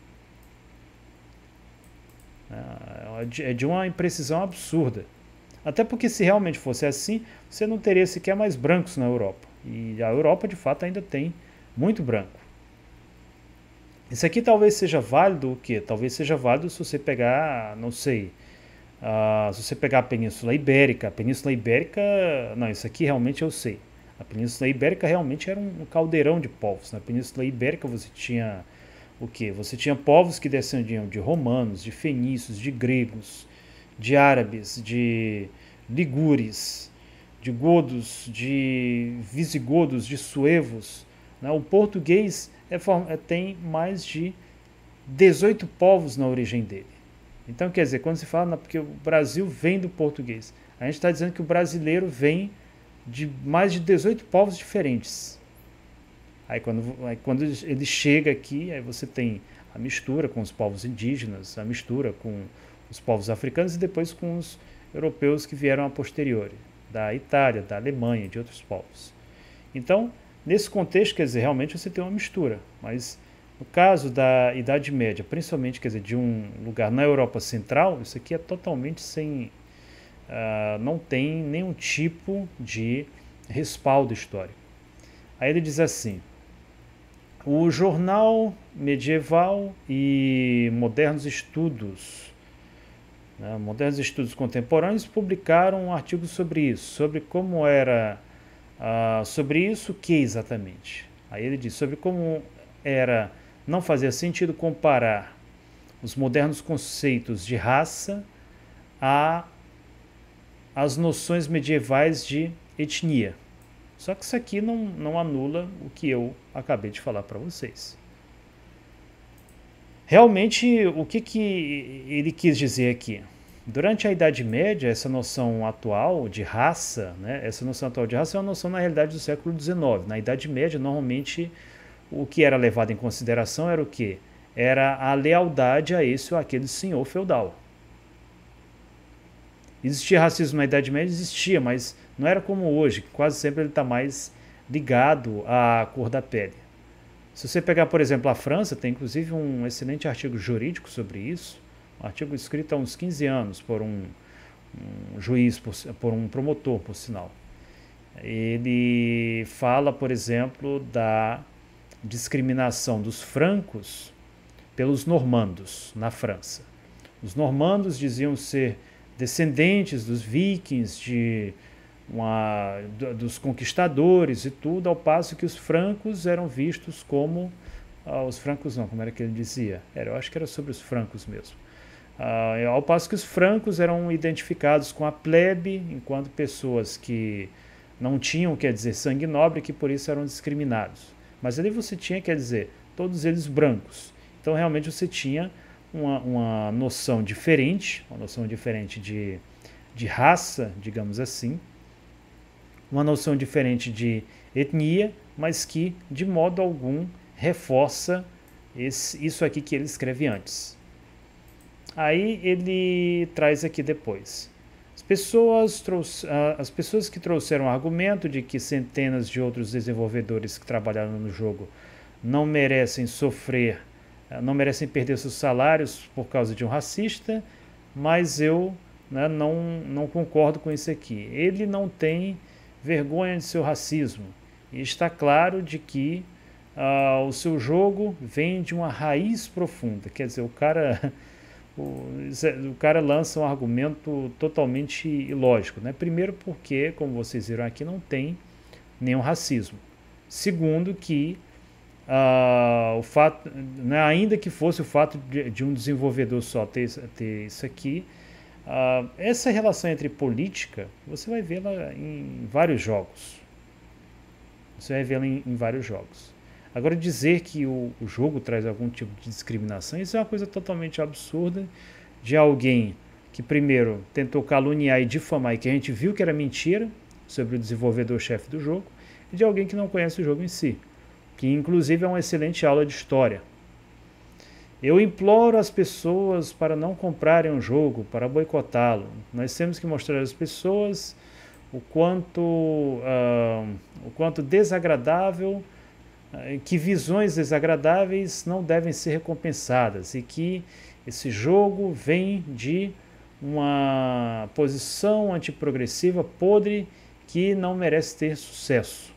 É de uma imprecisão absurda. Até porque se realmente fosse assim, você não teria sequer mais brancos na Europa. E a Europa, de fato, ainda tem muito branco. Isso aqui talvez seja válido o quê? Talvez seja válido se você pegar, não sei, uh, se você pegar a Península Ibérica. A Península Ibérica, não, isso aqui realmente eu sei. A Península Ibérica realmente era um caldeirão de povos. Na Península Ibérica você tinha o quê? Você tinha povos que descendiam de romanos, de fenícios, de gregos, de árabes, de ligures, de godos, de visigodos, de suevos. Né? O português é, é, tem mais de dezoito povos na origem dele. Então, quer dizer, quando se fala, porque o Brasil vem do português, a gente está dizendo que o brasileiro vem de mais de dezoito povos diferentes. Aí quando, aí quando ele chega aqui, aí você tem a mistura com os povos indígenas, a mistura com os povos africanos e depois com os europeus que vieram a posteriori, da Itália, da Alemanha, de outros povos. Então, nesse contexto, quer dizer, realmente você tem uma mistura, mas no caso da Idade Média, principalmente, quer dizer, de um lugar na Europa Central, isso aqui é totalmente sem, uh, não tem nenhum tipo de respaldo histórico. Aí ele diz assim: o jornal medieval e modernos estudos, né, modernos estudos contemporâneos publicaram um artigo sobre isso, sobre como era, uh, sobre isso que exatamente. Aí ele diz sobre como era, não fazia sentido comparar os modernos conceitos de raça a as noções medievais de etnia. Só que isso aqui não, não anula o que eu acabei de falar para vocês. Realmente, o que, que ele quis dizer aqui? Durante a Idade Média, essa noção atual de raça, né, essa noção atual de raça é uma noção, na realidade, do século dezenove. Na Idade Média, normalmente, o que era levado em consideração era o quê? Era a lealdade a esse ou aquele senhor feudal. Existia racismo na Idade Média? Existia, mas não era como hoje, que quase sempre ele está mais ligado à cor da pele. Se você pegar, por exemplo, a França, tem inclusive um excelente artigo jurídico sobre isso, um artigo escrito há uns quinze anos por um, um juiz, por, por um promotor, por sinal. Ele fala, por exemplo, da discriminação dos francos pelos normandos na França. Os normandos diziam ser descendentes dos vikings, de uma, dos conquistadores e tudo, ao passo que os francos eram vistos como... Ah, os francos não, como era que ele dizia? Era, eu acho que era sobre os francos mesmo. Ah, ao passo que os francos eram identificados com a plebe, enquanto pessoas que não tinham, quer dizer, sangue nobre, que por isso eram discriminados. Mas ali você tinha, quer dizer, todos eles brancos. Então realmente você tinha uma, uma noção diferente, uma noção diferente de, de raça, digamos assim, uma noção diferente de etnia, mas que de modo algum reforça esse, isso aqui que ele escreve antes. Aí ele traz aqui depois. As pessoas, trouxe, as pessoas que trouxeram o argumento de que centenas de outros desenvolvedores que trabalharam no jogo não merecem sofrer, não merecem perder seus salários por causa de um racista, mas eu, né, não, não concordo com isso aqui. Ele não tem vergonha de seu racismo. E está claro de que uh, o seu jogo vem de uma raiz profunda. Quer dizer, o cara, o, o cara lança um argumento totalmente ilógico, né? Primeiro porque, como vocês viram aqui, não tem nenhum racismo. Segundo que uh, o fato, né, ainda que fosse o fato de, de um desenvolvedor só ter, ter isso aqui, Uh, essa relação entre política, você vai vê-la em vários jogos. Você vai vê-la em, em vários jogos. Agora, dizer que o, o jogo traz algum tipo de discriminação, isso é uma coisa totalmente absurda de alguém que primeiro tentou caluniar e difamar, e que a gente viu que era mentira sobre o desenvolvedor-chefe do jogo, e de alguém que não conhece o jogo em si, que inclusive é uma excelente aula de história. Eu imploro as pessoas para não comprarem um jogo, para boicotá-lo. Nós temos que mostrar às pessoas o quanto, uh, o quanto desagradável, uh, que visões desagradáveis não devem ser recompensadas e que esse jogo vem de uma posição antiprogressiva podre que não merece ter sucesso.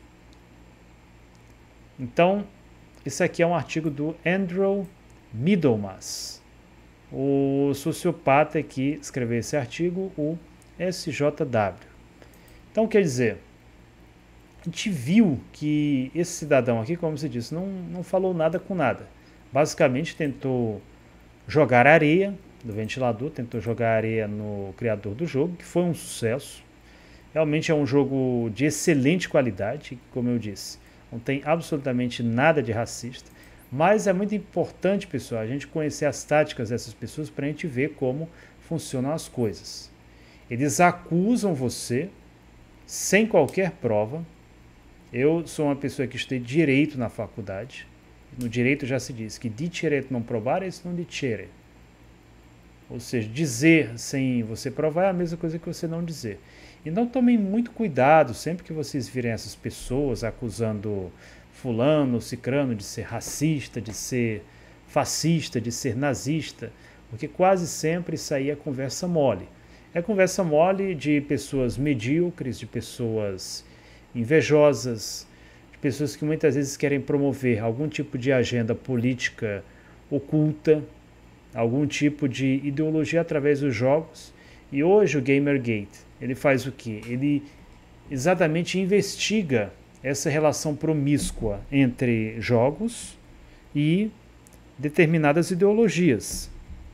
Então, esse aqui é um artigo do Andrew Middlemas, o sociopata que escreveu esse artigo, o S J W. Então, quer dizer, a gente viu que esse cidadão aqui, como se disse, não, não falou nada com nada. Basicamente tentou jogar areia do ventilador, tentou jogar areia no criador do jogo, que foi um sucesso. Realmente é um jogo de excelente qualidade, como eu disse, não tem absolutamente nada de racista. Mas é muito importante, pessoal, a gente conhecer as táticas dessas pessoas para a gente ver como funcionam as coisas. Eles acusam você sem qualquer prova. Eu sou uma pessoa que estudei direito na faculdade. No direito já se diz que dicere non probare est non dicere. Ou seja, dizer sem você provar é a mesma coisa que você não dizer. E não tomem muito cuidado sempre que vocês virem essas pessoas acusando fulano, cicrano de ser racista, de ser fascista, de ser nazista, porque quase sempre isso aí é conversa mole. É conversa mole de pessoas medíocres, de pessoas invejosas, de pessoas que muitas vezes querem promover algum tipo de agenda política oculta, algum tipo de ideologia através dos jogos. E hoje o Gamergate, ele faz o quê? Ele exatamente investiga essa relação promíscua entre jogos e determinadas ideologias.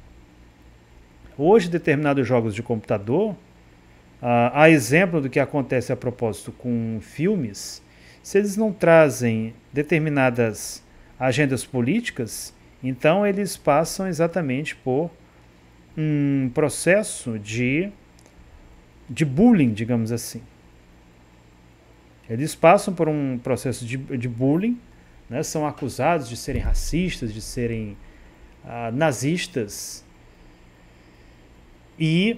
Hoje, determinados jogos de computador, uh, a exemplo do que acontece a propósito com filmes, se eles não trazem determinadas agendas políticas, então eles passam exatamente por um processo de, de bullying, digamos assim. Eles passam por um processo de, de bullying, né, são acusados de serem racistas, de serem uh, nazistas, e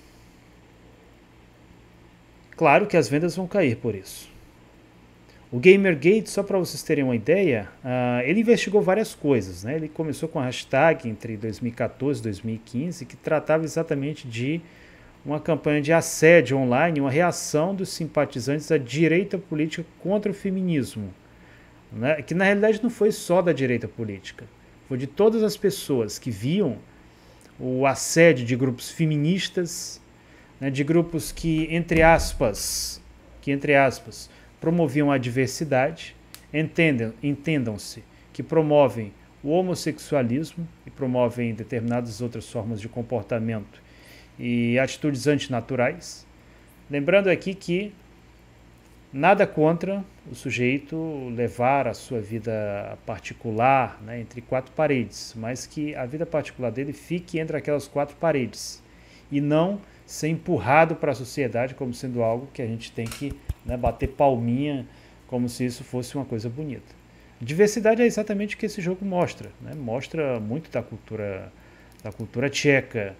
claro que as vendas vão cair por isso. O Gamergate, só para vocês terem uma ideia, uh, ele investigou várias coisas, né? Ele começou com a hashtag entre dois mil e quatorze e dois mil e quinze, que tratava exatamente de uma campanha de assédio online, uma reação dos simpatizantes da direita política contra o feminismo, né? Que na realidade não foi só da direita política, foi de todas as pessoas que viam o assédio de grupos feministas, né, de grupos que, entre aspas, que, entre aspas, promoviam a diversidade, entendam, entendam-se que promovem o homossexualismo e promovem determinadas outras formas de comportamento e atitudes antinaturais. Lembrando aqui que nada contra o sujeito levar a sua vida particular, né, entre quatro paredes, mas que a vida particular dele fique entre aquelas quatro paredes e não ser empurrado para a sociedade como sendo algo que a gente tem que, né, bater palminha como se isso fosse uma coisa bonita. Diversidade é exatamente o que esse jogo mostra, né? Mostra muito da cultura, da cultura tcheca.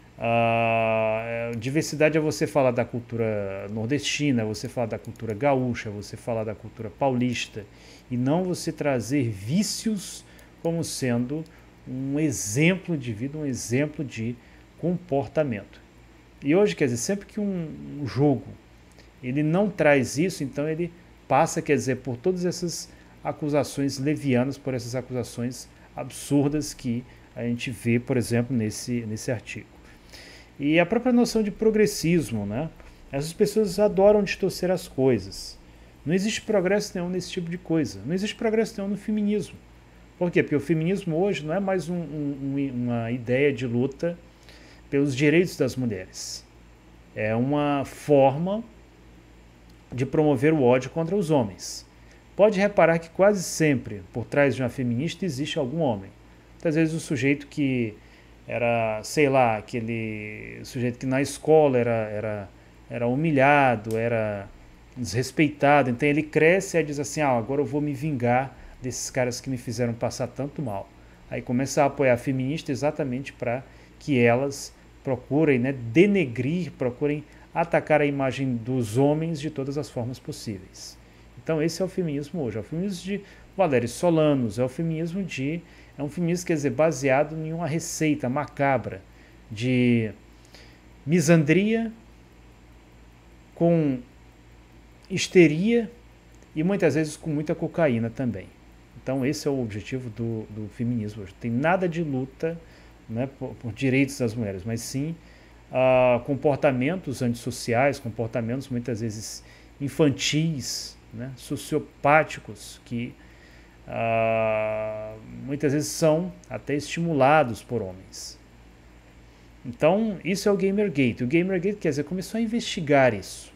Uh, diversidade é você falar da cultura nordestina, você falar da cultura gaúcha, você falar da cultura paulista, e não você trazer vícios como sendo um exemplo de vida, um exemplo de comportamento. E hoje, quer dizer, sempre que um, um jogo ele não traz isso, então ele passa, quer dizer, por todas essas acusações levianas, por essas acusações absurdas que a gente vê, por exemplo, nesse, nesse artigo. E a própria noção de progressismo, né? Essas pessoas adoram distorcer as coisas. Não existe progresso nenhum nesse tipo de coisa. Não existe progresso nenhum no feminismo. Por quê? Porque o feminismo hoje não é mais um, um, uma ideia de luta pelos direitos das mulheres. É uma forma de promover o ódio contra os homens. Pode reparar que quase sempre, por trás de uma feminista, existe algum homem. Muitas vezes o sujeito que era, sei lá, aquele sujeito que na escola era, era, era humilhado, era desrespeitado, então ele cresce e diz assim, ah, agora eu vou me vingar desses caras que me fizeram passar tanto mal. Aí começa a apoiar a feminista exatamente para que elas procurem, né, denegrir, procurem atacar a imagem dos homens de todas as formas possíveis. Então esse é o feminismo hoje, é o feminismo de Valério Solanos, é o feminismo de, é um feminismo, quer dizer, baseado em uma receita macabra de misandria com histeria e muitas vezes com muita cocaína também. Então esse é o objetivo do, do feminismo hoje. Tem nada de luta, né, por, por direitos das mulheres, mas sim uh, comportamentos antissociais, comportamentos muitas vezes infantis, né, sociopáticos, que uh, muitas vezes são até estimulados por homens. Então isso é o Gamergate. O Gamergate, quer dizer, começou a investigar isso.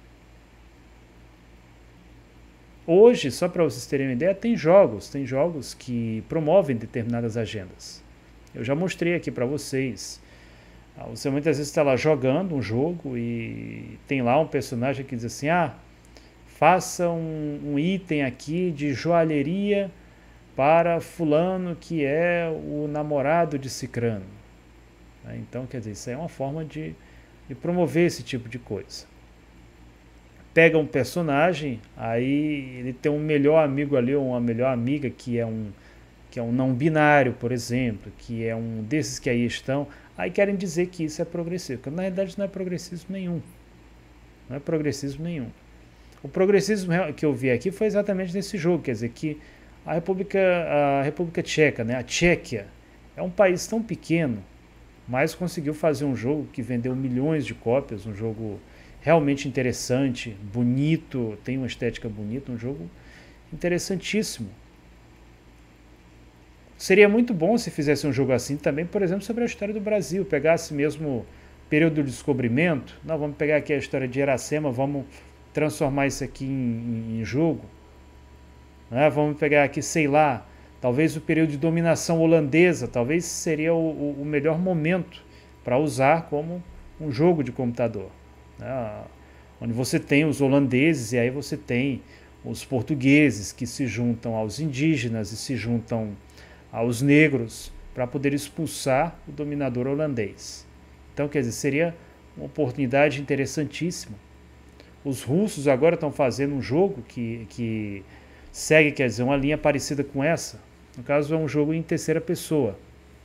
Hoje, só para vocês terem uma ideia, tem jogos, tem jogos que promovem determinadas agendas. Eu já mostrei aqui para vocês. Você muitas vezes está lá jogando um jogo e tem lá um personagem que diz assim, ah, faça um, um item aqui de joalheria para fulano que é o namorado de cicrano. Então, quer dizer, isso é uma forma de, de promover esse tipo de coisa. Pega um personagem, aí ele tem um melhor amigo ali, ou uma melhor amiga que é um, que é um não binário, por exemplo, que é um desses que aí estão, aí querem dizer que isso é progressismo, porque na realidade não é progressismo nenhum. Não é progressismo nenhum. O progressismo que eu vi aqui foi exatamente nesse jogo, quer dizer que a República, a República Tcheca, né, a Tchequia, é um país tão pequeno, mas conseguiu fazer um jogo que vendeu milhões de cópias, um jogo realmente interessante, bonito, tem uma estética bonita, um jogo interessantíssimo. Seria muito bom se fizesse um jogo assim também, por exemplo, sobre a história do Brasil. Pegasse mesmo período do descobrimento. Não, vamos pegar aqui a história de Iracema, vamos transformar isso aqui em, em jogo. Né? Vamos pegar aqui, sei lá, talvez o período de dominação holandesa, talvez seria o, o melhor momento para usar como um jogo de computador. Né? Onde você tem os holandeses e aí você tem os portugueses que se juntam aos indígenas e se juntam aos negros para poder expulsar o dominador holandês. Então, quer dizer, seria uma oportunidade interessantíssima. Os russos agora estão fazendo um jogo que, que segue, quer dizer, uma linha parecida com essa. No caso, é um jogo em terceira pessoa,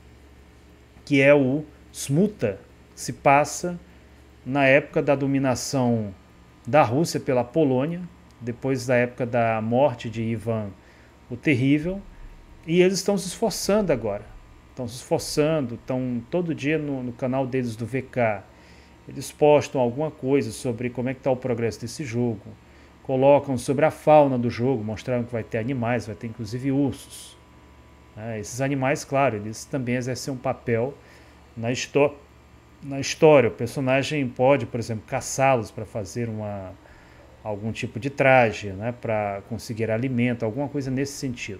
que é o Smuta, que se passa na época da dominação da Rússia pela Polônia, depois da época da morte de Ivan o Terrível, e eles estão se esforçando agora. Estão se esforçando, estão todo dia no, no canal deles do V K. Eles postam alguma coisa sobre como é que está o progresso desse jogo. Colocam sobre a fauna do jogo, mostraram que vai ter animais, vai ter inclusive ursos. É, esses animais, claro, eles também exercem um papel na, na história. O personagem pode, por exemplo, caçá-los para fazer uma, algum tipo de traje, né, para conseguir alimento, alguma coisa nesse sentido.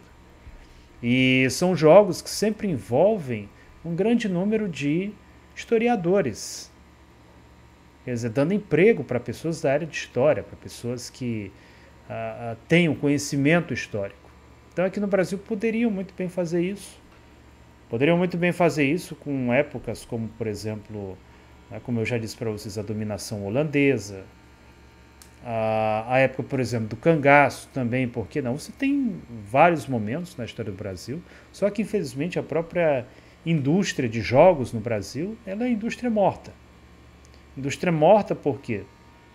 E são jogos que sempre envolvem um grande número de historiadores. Quer dizer, dando emprego para pessoas da área de história, para pessoas que ah, tenham conhecimento histórico. Então aqui no Brasil poderiam muito bem fazer isso. Poderiam muito bem fazer isso com épocas como, por exemplo, né, como eu já disse para vocês, a dominação holandesa, A, a época, por exemplo, do cangaço também, por que não? Você tem vários momentos na história do Brasil, só que infelizmente a própria indústria de jogos no Brasil, ela é indústria morta. Indústria morta por quê?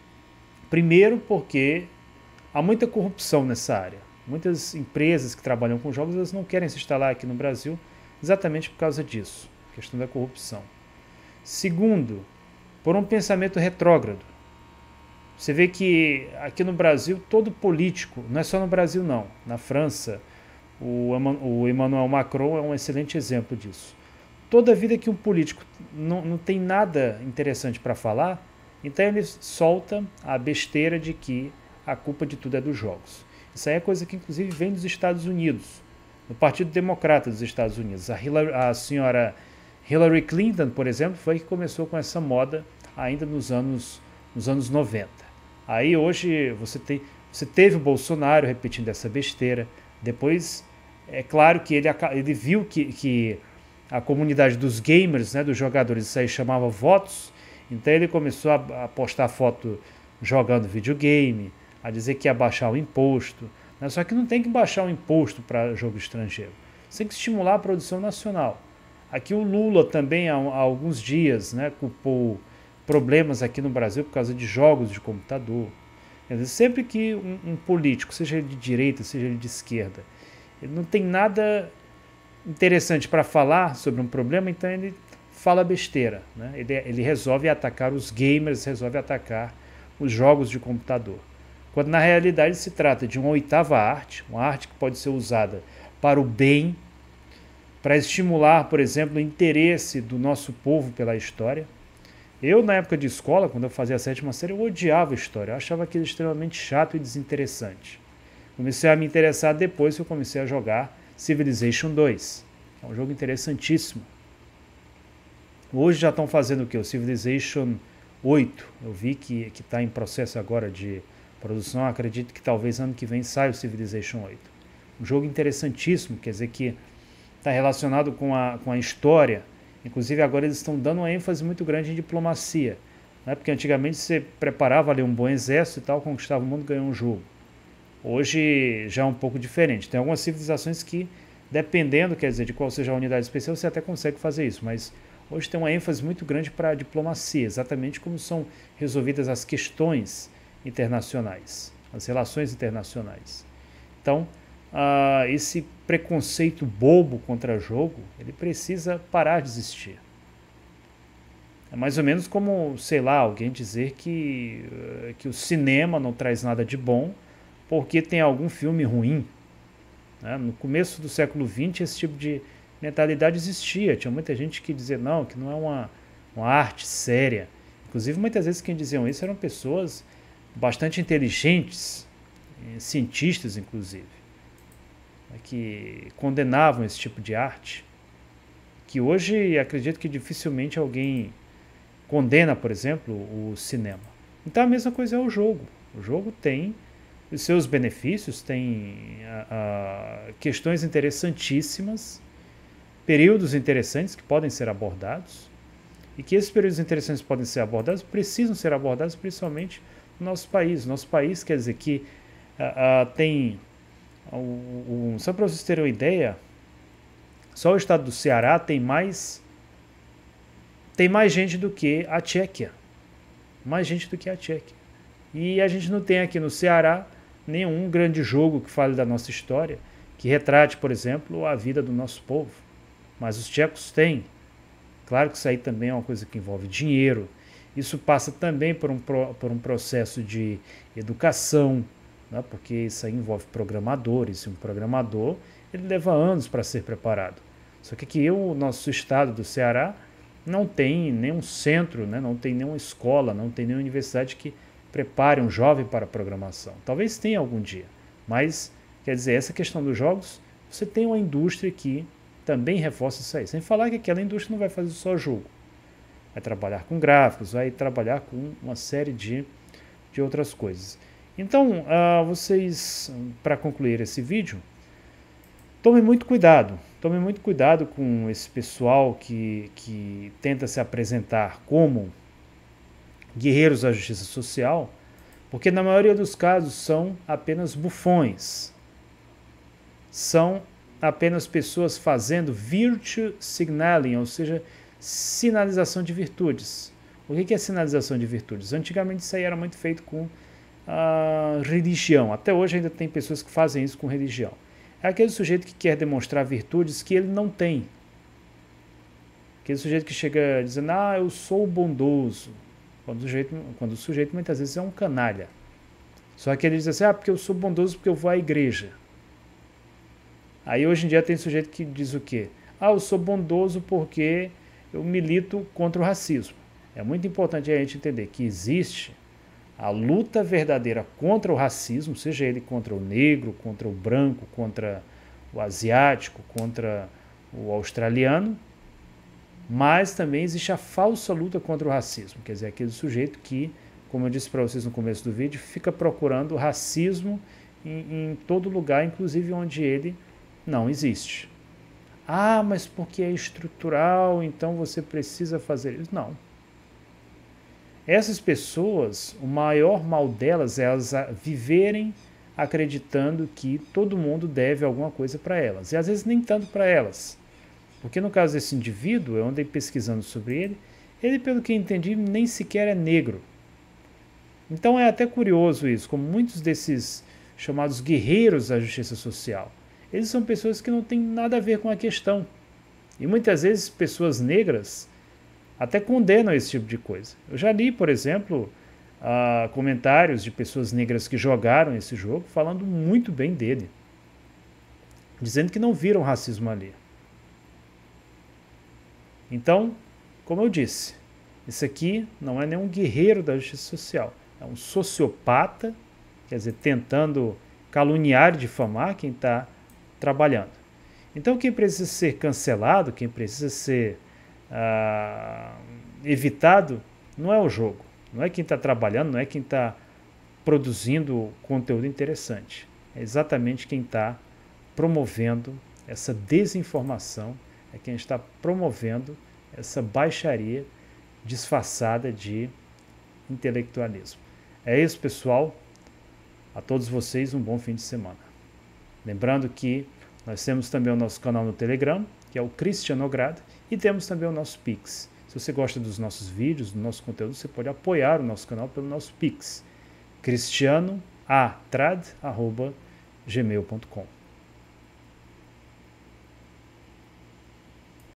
Primeiro porque há muita corrupção nessa área. Muitas empresas que trabalham com jogos, elas não querem se instalar aqui no Brasil exatamente por causa disso, questão da corrupção. Segundo, por um pensamento retrógrado. Você vê que aqui no Brasil, todo político, não é só no Brasil não, na França, o Emmanuel Macron é um excelente exemplo disso. Toda vida que um político não, não tem nada interessante para falar, então ele solta a besteira de que a culpa de tudo é dos jogos. Isso aí é coisa que inclusive vem dos Estados Unidos, do Partido Democrata dos Estados Unidos. A, Hillary, a senhora Hillary Clinton, por exemplo, foi que começou com essa moda ainda nos anos, nos anos noventa. Aí hoje você, tem, você teve o Bolsonaro repetindo essa besteira. Depois, é claro que ele, ele viu que, que a comunidade dos gamers, né, dos jogadores, isso aí chamava votos. Então ele começou a, a postar foto jogando videogame, a dizer que ia baixar o imposto. Né? Só que não tem que baixar o imposto para jogo estrangeiro. Você tem que estimular a produção nacional. Aqui o Lula também há, há alguns dias, né, culpou problemas aqui no Brasil por causa de jogos de computador. Quer dizer, sempre que um, um político, seja ele de direita, seja ele de esquerda, ele não tem nada interessante para falar sobre um problema, então ele fala besteira. Né? Ele, ele resolve atacar os gamers, resolve atacar os jogos de computador. Quando na realidade se trata de uma oitava arte, uma arte que pode ser usada para o bem, para estimular, por exemplo, o interesse do nosso povo pela história. Eu, na época de escola, quando eu fazia a sétima série, eu odiava história. Eu achava aquilo extremamente chato e desinteressante. Comecei a me interessar depois que eu comecei a jogar Civilization dois. É um jogo interessantíssimo. Hoje já estão fazendo o quê? O Civilization oito. Eu vi que está em processo agora de produção. Acredito que talvez ano que vem saia o Civilization oito. Um jogo interessantíssimo, quer dizer que está relacionado com a, com a história. Inclusive agora eles estão dando uma ênfase muito grande em diplomacia, né? Porque antigamente você preparava ali um bom exército e tal, conquistava o mundo e ganhou um jogo. Hoje já é um pouco diferente. Tem algumas civilizações que, dependendo, quer dizer, de qual seja a unidade especial, você até consegue fazer isso, mas hoje tem uma ênfase muito grande para a diplomacia, exatamente como são resolvidas as questões internacionais, as relações internacionais. Então, Uh, esse preconceito bobo contra jogo, ele precisa parar de existir. É mais ou menos como, sei lá, alguém dizer que, uh, que o cinema não traz nada de bom porque tem algum filme ruim. Né? No começo do século vinte, esse tipo de mentalidade existia. Tinha muita gente que dizia não, que não é uma, uma arte séria. Inclusive, muitas vezes quem diziam isso eram pessoas bastante inteligentes, cientistas inclusive, né, que condenavam esse tipo de arte, que hoje acredito que dificilmente alguém condena, por exemplo, o cinema. Então a mesma coisa é o jogo. O jogo tem os seus benefícios, tem a, a, questões interessantíssimas, períodos interessantes que podem ser abordados, e que esses períodos interessantes podem ser abordados, precisam ser abordados principalmente no nosso país. Nosso país, quer dizer, que uh, uh, tem, uh, uh, só para vocês terem uma ideia, só o estado do Ceará tem mais, tem mais gente do que a Tchequia. Mais gente do que a Tchequia. E a gente não tem aqui no Ceará nenhum grande jogo que fale da nossa história, que retrate, por exemplo, a vida do nosso povo. Mas os tchecos têm. Claro que isso aí também é uma coisa que envolve dinheiro. Isso passa também por um, por um processo de educação, né? Porque isso aí envolve programadores. E um programador, ele leva anos para ser preparado. Só que aqui o nosso estado do Ceará não tem nenhum centro, né? Não tem nenhuma escola, não tem nenhuma universidade que prepare um jovem para a programação. Talvez tenha algum dia, mas, quer dizer, essa questão dos jogos, você tem uma indústria que também reforça isso aí. Sem falar que aquela indústria não vai fazer só jogo. Vai trabalhar com gráficos, vai trabalhar com uma série de, de outras coisas. Então, uh, vocês, para concluir esse vídeo, tomem muito cuidado. Tomem muito cuidado com esse pessoal que, que tenta se apresentar como guerreiros da justiça social, porque na maioria dos casos são apenas bufões. São apenas pessoas fazendo virtue signaling, ou seja, sinalização de virtudes. O que é sinalização de virtudes? Antigamente isso aí era muito feito com a religião. Até hoje ainda tem pessoas que fazem isso com religião. É aquele sujeito que quer demonstrar virtudes que ele não tem. Aquele sujeito que chega dizendo, ah, eu sou bondoso. Quando o sujeito, quando o sujeito muitas vezes é um canalha. Só que ele diz assim, ah, porque eu sou bondoso porque eu vou à igreja. Aí hoje em dia tem sujeito que diz o quê? Ah, eu sou bondoso porque eu milito contra o racismo. É muito importante a gente entender que existe a luta verdadeira contra o racismo, seja ele contra o negro, contra o branco, contra o asiático, contra o australiano, mas também existe a falsa luta contra o racismo, quer dizer, aquele sujeito que, como eu disse para vocês no começo do vídeo, fica procurando racismo em, em todo lugar, inclusive onde ele não existe. Ah, mas porque é estrutural, então você precisa fazer isso. Não. Essas pessoas, o maior mal delas é elas viverem acreditando que todo mundo deve alguma coisa para elas. E às vezes nem tanto para elas. Porque no caso desse indivíduo, eu andei pesquisando sobre ele, ele, pelo que entendi, nem sequer é negro. Então é até curioso isso, como muitos desses chamados guerreiros da justiça social, eles são pessoas que não têm nada a ver com a questão. E muitas vezes pessoas negras até condenam esse tipo de coisa. Eu já li, por exemplo, uh, comentários de pessoas negras que jogaram esse jogo falando muito bem dele, dizendo que não viram racismo ali. Então, como eu disse, isso aqui não é nenhum guerreiro da justiça social, é um sociopata, quer dizer, tentando caluniar e difamar quem está trabalhando. Então, quem precisa ser cancelado, quem precisa ser ah, evitado, não é o jogo, não é quem está trabalhando, não é quem está produzindo conteúdo interessante, é exatamente quem está promovendo essa desinformação, é quem está promovendo essa baixaria disfarçada de intelectualismo. É isso, pessoal. A todos vocês, um bom fim de semana. Lembrando que nós temos também o nosso canal no Telegram, que é o Cristianograd, e temos também o nosso Pix. Se você gosta dos nossos vídeos, do nosso conteúdo, você pode apoiar o nosso canal pelo nosso Pix, cristianoatrad arroba gmail ponto com.